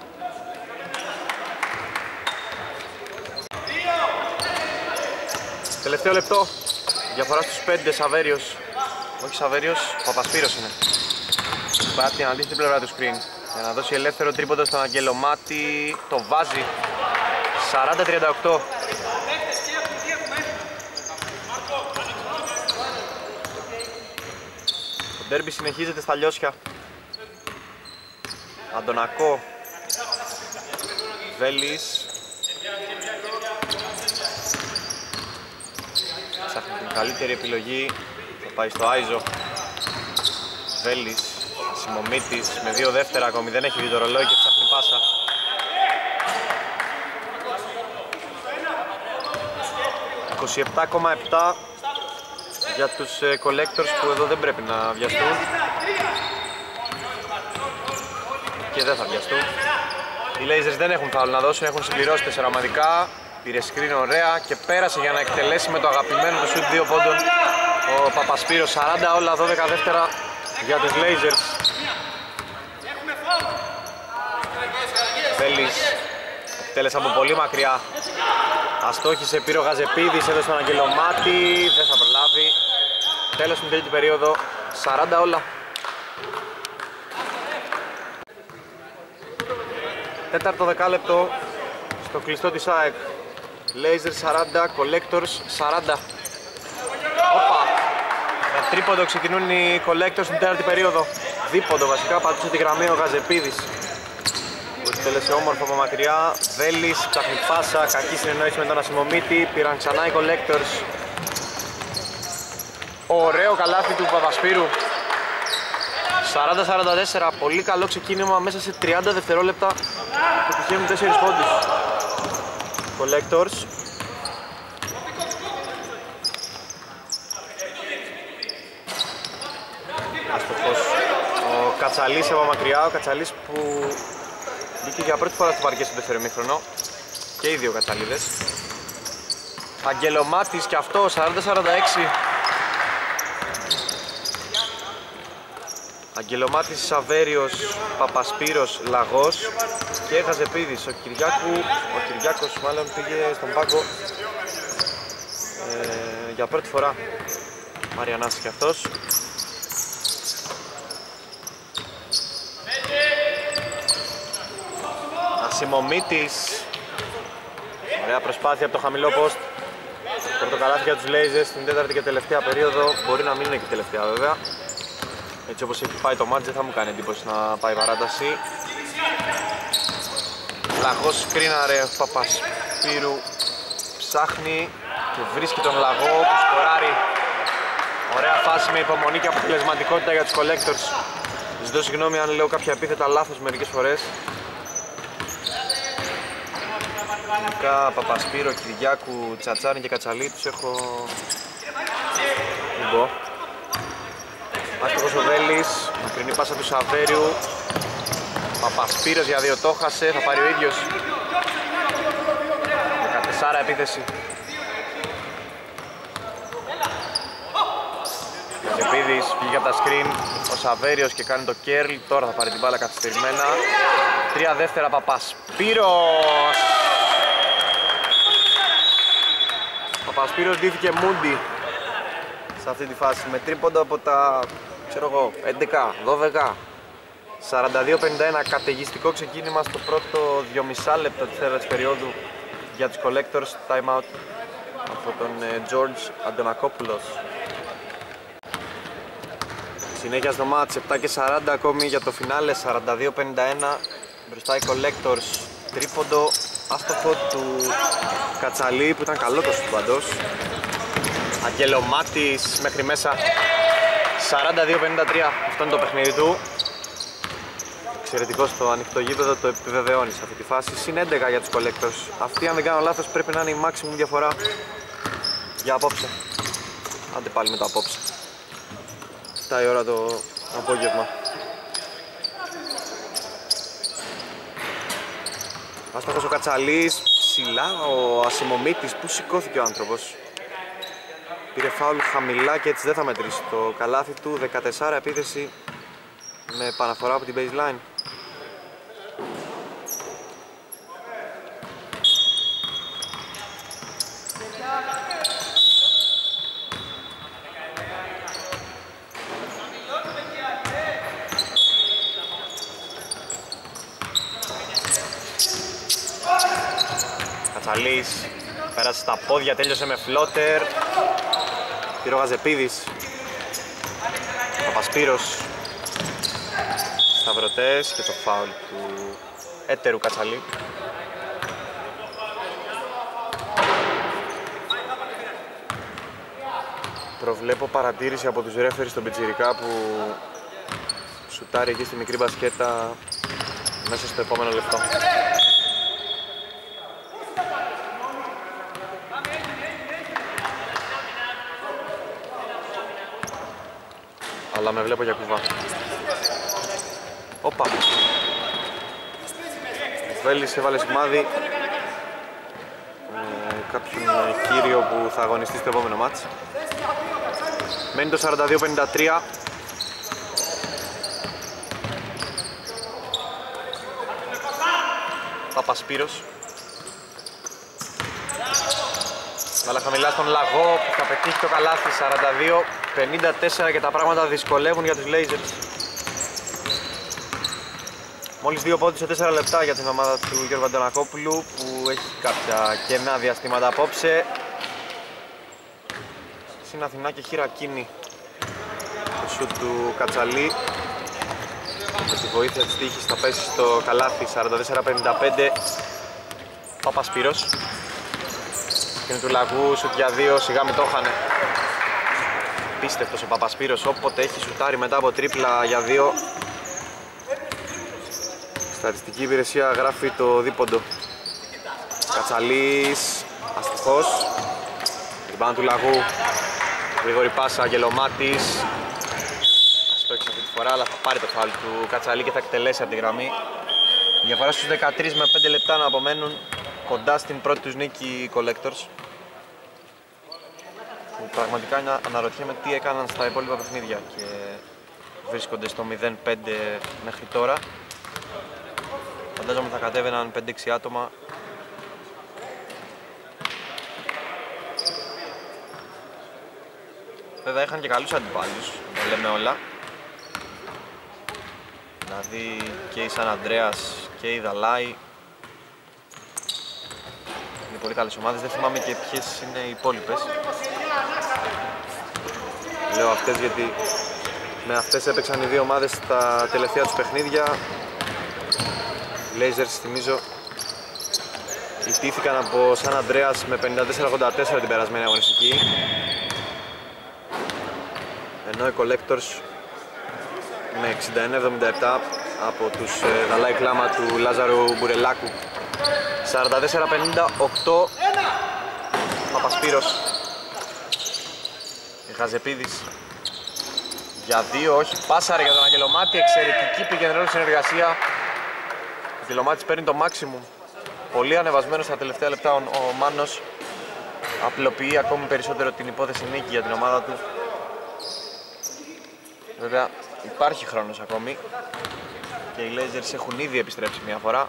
Τελευταίο λεπτό, διαφορά στους πέντε, Σαβέριος, όχι Σαβέριος, Παπασπύρος είναι. Πάει από την αντίθετη πλευρά του screen για να δώσει ελεύθερο τρίποντο στον Αγγελομάτη, το βάζει, σαράντα τριάντα οκτώ. Το ντέρμπι συνεχίζεται στα λιώσια. Αντωνακό, Βέλης. Ψάχνει την καλύτερη επιλογή, θα πάει στο Άιζο. Βέλης, Σιμομίτης με δύο δεύτερα ακόμη, δεν έχει δει το ρολόι και ψάχνει πάσα. είκοσι επτά κόμμα επτά για τους Collectors που εδώ δεν πρέπει να βιαστούν και δεν θα βιαστούν. Οι Blazers δεν έχουν φάουλ να δώσουν, έχουν συμπληρώσει τέσσερα ομαδικά. Πήρε screen ωραία και πέρασε για να εκτελέσει με το αγαπημένο του σουτ δύο πόντων ο Παπασπύρος. Σαράντα όλα, δώδεκα δεύτερα για τους Blazers. Βέλης εκτέλεσε από πολύ μακριά, αστόχησε, πήρε ο Γαζεπίδης, έδωσε τον Αγγελομάτη, δεν θα προλάβει. Τέλος στην τρίτη περίοδο, σαράντα όλα. Τέταρτο δεκάλεπτο στο κλειστό της ΑΕΚ. Blazers σαράντα, Collectors σαράντα. Όπα! Με τρίποντο ξεκινούν οι Collectors στην τέταρτη περίοδο. Δίποντο βασικά, πατούσε τη γραμμή ο Γαζεπίδης που εκτέλεσε όμορφο από μακριά. Βέλης, ψάχνει πάσα, κακή συνεννόηση με τον Ασημομίτη. Πήραν ξανά οι Collectors. Ωραίο καλάθι του Παπασπύρου. σαράντα σαράντα τέσσερα, πολύ καλό ξεκίνημα μέσα σε τριάντα δευτερόλεπτα και πηγαίνουν τέσσερις πόντους. Collectors. Αστοχός ο Κατσαλής από μακριά, ο Κατσαλής που μπήκε για πρώτη φορά στο παρκέ στο δεύτερο ημίχρονο και οι δύο Κατσαλίδες. Αγγελομάτης και αυτό, σαράντα σαράντα έξι. Αγγελομάτης, Σαβέριος, Παπασπύρος, Λαγός και Γαζεπίδης. Ο Κυριάκου, ο Κυριάκος μάλλον πήγε στον πάγκο ε, για πρώτη φορά. Μαριανάς και αυτός. Ασημομίτης. Ωραία προσπάθεια από το χαμηλό post. Πρώτο καλάθι για τους Blazers στην τέταρτη και τελευταία περίοδο. Μπορεί να μην είναι και τελευταία βέβαια. Έτσι όπως έχει πάει το μάτς δεν θα μου κάνει εντύπωση να πάει παράταση. Λαγός κρίναρε, ο Παπασπύρου ψάχνει και βρίσκει τον Λαγό που σκοράρει. Ωραία φάση με υπομονή και αποτελεσματικότητα για τους Collectors. Ζητώ συγγνώμη αν λέω κάποια επίθετα λάθος μερικές φορές. Γενικά Παπασπύρο, Κυριάκου, Τσατσάνη και Κατσαλή τους έχω... μην πω. Άστοχος ο Βέλης, μακρινή πάσα του Σαβέριου. Παπασπύρος για δύο το χάσε, θα πάρει ο ίδιος. δεκατέσσερα επίθεση. Γαζεπίδης βγήκε από τα screen, ο Σαβέριος και κάνει το κέρλ, τώρα θα πάρει την μπάλα καθυστερημένα. Τρία δεύτερα Παπασπύρος. Παπασπύρος ντύθηκε Μούντι σε αυτή τη φάση με τρίποντο από τα, ξέρω εγώ, έντεκα, δώδεκα. σαράντα δύο πενήντα ένα, καταιγιστικό ξεκίνημα στο πρώτο δυόμισι λεπτό της τέταρτης περίοδου για τους Collectors, time out. από τον George Αντωνακόπουλος. Συνέχεια στο μάτς, επτά και σαράντα ακόμη για το φινάλε, σαράντα δύο πενήντα ένα. Μπροστά οι Collectors, τρίποντο άστοχο του Κατσαλή που ήταν καλό το σουτ παντός. Αγγελομάτης μέχρι μέσα, σαράντα δύο πενήντα τρία, αυτό είναι το παιχνίδι του. Εξαιρετικό στο ανοιχτό γήπεδο, το επιβεβαιώνει σε αυτή τη φάση. Συν έντεκα για τους Collectors. Αυτή, αν δεν κάνω λάθος, πρέπει να είναι η maximum διαφορά για απόψε. Άντε πάλι με το απόψε. επτά η ώρα το απόγευμα. Άστοχος ο Κατσαλής, ψηλά ο Ασημομήτης, που σηκώθηκε ο άνθρωπος. Πήρε φάουλ χαμηλά και έτσι δεν θα μετρήσει το καλάθι του. δεκατέσσερα επίθεση με επαναφορά από την baseline. Κατσαλής πέρασε στα πόδια, τέλειωσε με φλότερ. Πήρε ο Γαζεπίδης. Παπασπύρος. Σταυρωτές και το φάουλ του έτερου Κατσαλή. Προβλέπω παρατήρηση από τους ρέφερις στον Πιτσιρικά που σουτάρει εκεί στη μικρή μπασκέτα μέσα στο επόμενο λεπτό. Αλλά με βλέπω για κουβά. Όπα. Ο Βέλης έβαλε σημάδι ε, κάποιον κύριο που θα αγωνιστεί στο επόμενο μάτς. Μένει το σαράντα δύο πενήντα τρία. Παπασπύρος. Βάλα χαμηλά στον Λαγό που θα πετύχει το καλάθι. Σαράντα δύο πενήντα τέσσερα και τα πράγματα δυσκολεύουν για τους Blazers. Μόλις δύο πόντους σε τέσσερα λεπτά για την ομάδα του Γιώργου Αντωνακόπουλου που έχει κάποια κενά διαστήματα απόψε. Συν Αθηνά και Χειρακίνη το σουτ του Κατσαλή. Με τη βοήθεια της τύχης θα πέσει στο καλάθι. Σαράντα τέσσερα πενήντα πέντε. Παπασπύρος. Και του Λαγού σουτ για δύο, σιγά μην το είχανε. Πίστευτος ο Παπασπύρος, όποτε έχει σουτάρει μετά από τρίπλα για δύο. Στατιστική υπηρεσία γράφει το δίποντο. Κατσαλής, αστυχώς. Την πάνω του Λαγού, γρήγορη πάσα, Αγγελομάτης. Αστόχησε αυτή τη φορά, αλλά θα πάρει το φάουλ του Κατσαλή και θα εκτελέσει από τη γραμμή. Η διαφορά στους δεκατρία με πέντε λεπτά να απομένουν, κοντά στην πρώτη τους νίκη οι Collectors. Που πραγματικά αναρωτιέμαι τι έκαναν στα υπόλοιπα παιχνίδια και βρίσκονται στο μηδέν πέντε μέχρι τώρα. Φαντάζομαι θα κατέβαιναν πέντε έξι άτομα. Βέβαια είχαν και καλούς αντιπάλους, το λέμε όλα. Δηλαδή και η Σαν Αντρέας και η Δαλάη. Είναι πολύ καλές ομάδες, δεν θυμάμαι και ποιες είναι οι υπόλοιπες. Λέω αυτές γιατί με αυτές έπαιξαν οι δύο ομάδες στα τελευταία τους παιχνίδια. Οι Blazers, θυμίζω, ιτήθηκαν από Σαν Αντρέας με πενήντα τέσσερα ογδόντα τέσσερα την περασμένη αγωνιστική. Ενώ οι Collectors με εξήντα εννέα εβδομήντα επτά από τους ε, Δαλάη Κλάμα του Λάζαρου Μπουρελάκου. Σαράντα τέσσερα πενήντα οκτώ. Παπασπύρος. Γαζεπίδης για δύο, όχι, πάσαρε για τον Αγγελομάτη. Εξαιρετική πικ-and-roll συνεργασία. Ο Αγγελομάτης παίρνει το maximum. Πολύ ανεβασμένος στα τελευταία λεπτά. Ο, ο Μάνος απλοποιεί ακόμη περισσότερο την υπόθεση νίκη για την ομάδα του. Βέβαια υπάρχει χρόνος ακόμη και οι Blazers έχουν ήδη επιστρέψει μια φορά.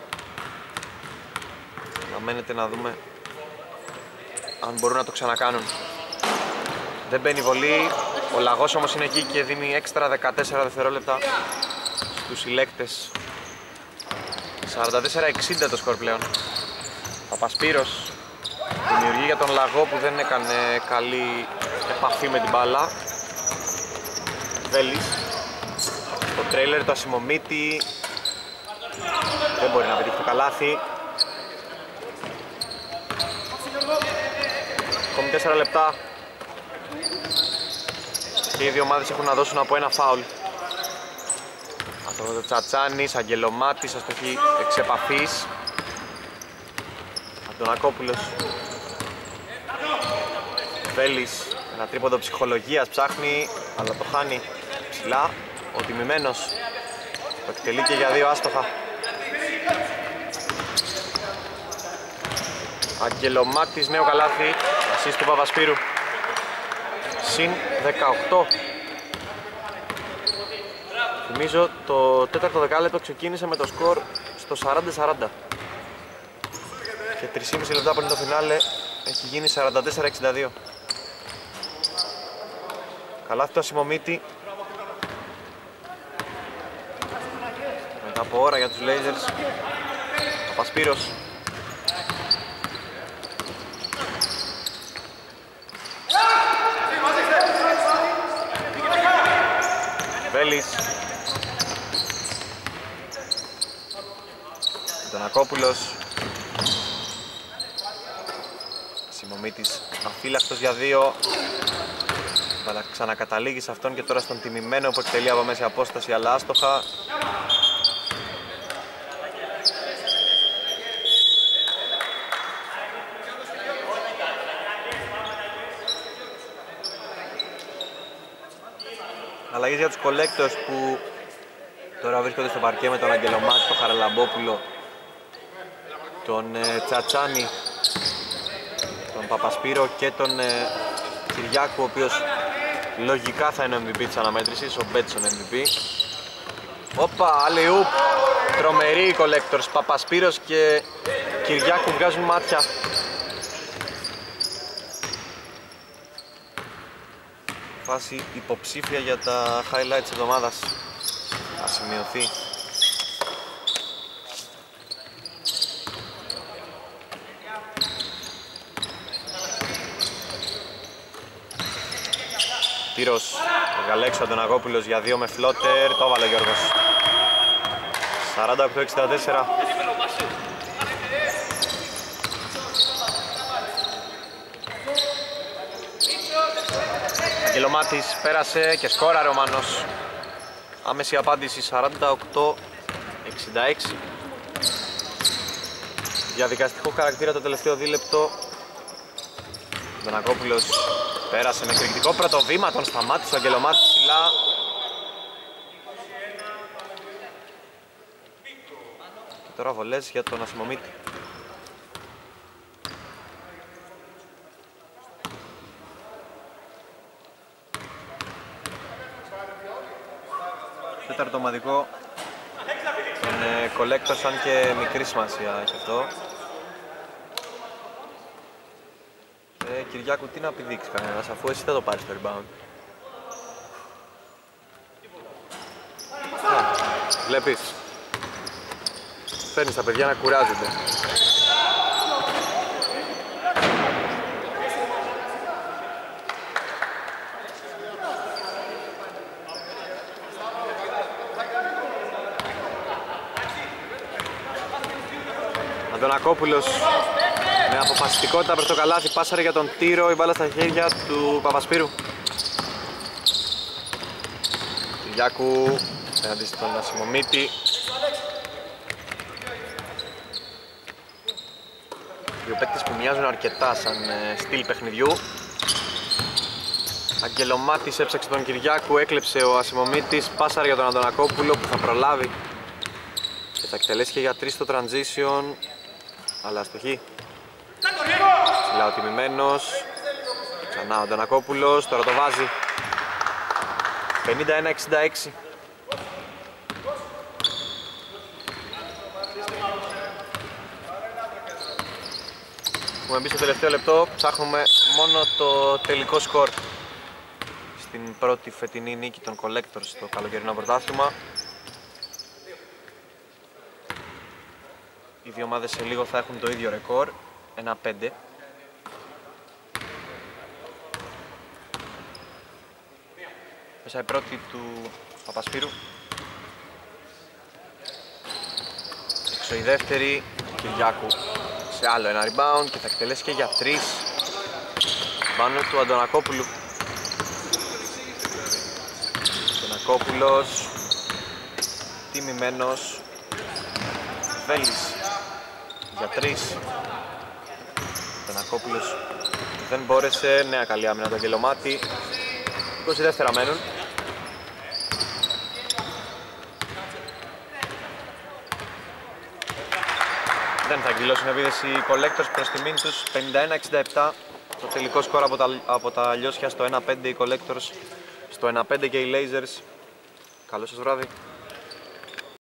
Να μένετε να δούμε αν μπορούν να το ξανακάνουν. Δεν μπαίνει βολή, ο Λαγός όμως είναι εκεί και δίνει έξτρα δεκατέσσερα δευτερόλεπτα στους συλλέκτες. Σαράντα τέσσερα εξήντα το σκορ πλέον. Παπασπύρος, Δημιουργεί για τον Λαγό που δεν έκανε καλή επαφή με την μπάλα. Βέλης. Το τρέιλερ του Ασημομίτη. Δεν μπορεί να πετύχει το καλάθι. Ακόμη τέσσερα λεπτά. Και οι δύο ομάδες έχουν να δώσουν από ένα φάουλ. Αυτό το Τσατσάνης, Αγγελομάτης, αστοχή εξ επαφής. Αντωνακόπουλος. Βέλης, ένα τρίποντο ψυχολογίας ψάχνει, αλλά το χάνει ψηλά. Ο τιμημένος το εκτελεί και για δύο άστοχα. Αγγελομάτης, νέο καλάθι, ασίστ του Παπασπύρου. Συν δεκαοκτώ. Θυμίζω το τέταρτο δεκάλεπτο ξεκίνησε με το σκορ στο σαράντα σαράντα. Και τρία και μισό λεπτά πριν το φινάλε έχει γίνει σαράντα τέσσερα εξήντα δύο. Καλάθι του Ασημομίτη. Μετά από ώρα για τους Blazers. Παπασπύρος. Βέλης. Αντωνακόπουλος. Ασημομίτης αφύλακτος για δύο. Αλλά ξανακαταλήγει σε αυτόν και τώρα στον τιμημένο που εκτελεί από μέση απόσταση, αλλά άστοχα. Αλλαγής για τους Collectors που τώρα βρίσκονται στο παρκέ με τον Αγγελομάτη, τον Χαραλαμπόπουλο, τον ε, Τσατσάνη, τον Παπασπύρο και τον ε, Κυριάκου, ο οποίος λογικά θα είναι ο εμ βι πι της αναμέτρησης, ο Μπέτσον εμ βι πι. Όπα, alley-oop, τρομεροί οι Collectors, Παπασπύρος και Κυριάκου βγάζουν μάτια. Φάση υποψήφια για τα highlights της εβδομάδας. Θα σημειωθεί. Τύρος, Γαλέξου Αντωνακόπουλος για δύο με φλότερ, το έβαλε ο Γιώργος. σαράντα οκτώ εξήντα τέσσερα. Αγγελομάτης πέρασε και σκόραρε ο Μάνος. Άμεση απάντηση σαράντα οκτώ εξήντα έξι. Διαδικαστικό χαρακτήρα το τελευταίο δίλεπτο. Αντωνακόπουλος πέρασε με εκρηκτικό πρώτο βήμα, τον σταμάτησε ο Αγγελομάτης ψηλά. Και τώρα βολές για τον Ασημομίτη. Τέταρτο ομαδικό των ε, Collectors, αν και μικρή σημασία έχει αυτό. Ε, Κυριάκου, τι να πηδήξει κανένας, αφού εσύ δεν το πάρεις το rebound. Α, βλέπεις, φέρνεις τα παιδιά να κουράζονται. Αντωνακόπουλος με αποφασιστικότητα προς το καλάθι, πάσαρε για τον Τύρο, η μπάλα στα χέρια του Παπασπύρου. Κυριάκου εναντί στον Ασημομίτη. Δύο παίκτες που μοιάζουν αρκετά σαν στυλ παιχνιδιού. Αγγελομάτης έψαξε τον Κυριάκου, έκλεψε ο Ασημομίτης, πάσαρε για τον Αντωνακόπουλο που θα προλάβει και θα εκτελέσει και για τρεις στο transition, αλλά αστοχή. Ψηλά ο τιμημένος, ξανά ο Αντωνακόπουλος, τώρα το βάζει. πενήντα ένα εξήντα έξι. Έχουμε μπει στο τελευταίο λεπτό, ψάχνουμε μόνο το τελικό σκορ στην πρώτη φετινή νίκη των Collectors στο καλοκαιρινό πρωτάθλημα. Οι δύο ομάδες σε λίγο θα έχουν το ίδιο ρεκόρ, ένα πέντε. Μέσα η πρώτη του Παπασφύρου. Έξω η δεύτερη, Κυριάκου σε άλλο ένα rebound και θα εκτελέσει και για τρεις πάνω του Αντωνακόπουλου. Αντωνακόπουλος τιμημένος, Βέλης για τρεις. Αντωνακόπουλος δεν μπόρεσε, νέα καλή άμυνα το Αγγελομάτι. είκοσι δεύτερα μένουν. Δεν θα εκδηλώσουν επίδεση οι Collectors προς τιμήν τους, πενήντα ένα εξήντα επτά. Το τελικό σκορ από τα, από τα Λιώσια στο ένα πέντε, οι Collectors στο ένα πέντε και οι Lasers. Καλό σας βράδυ.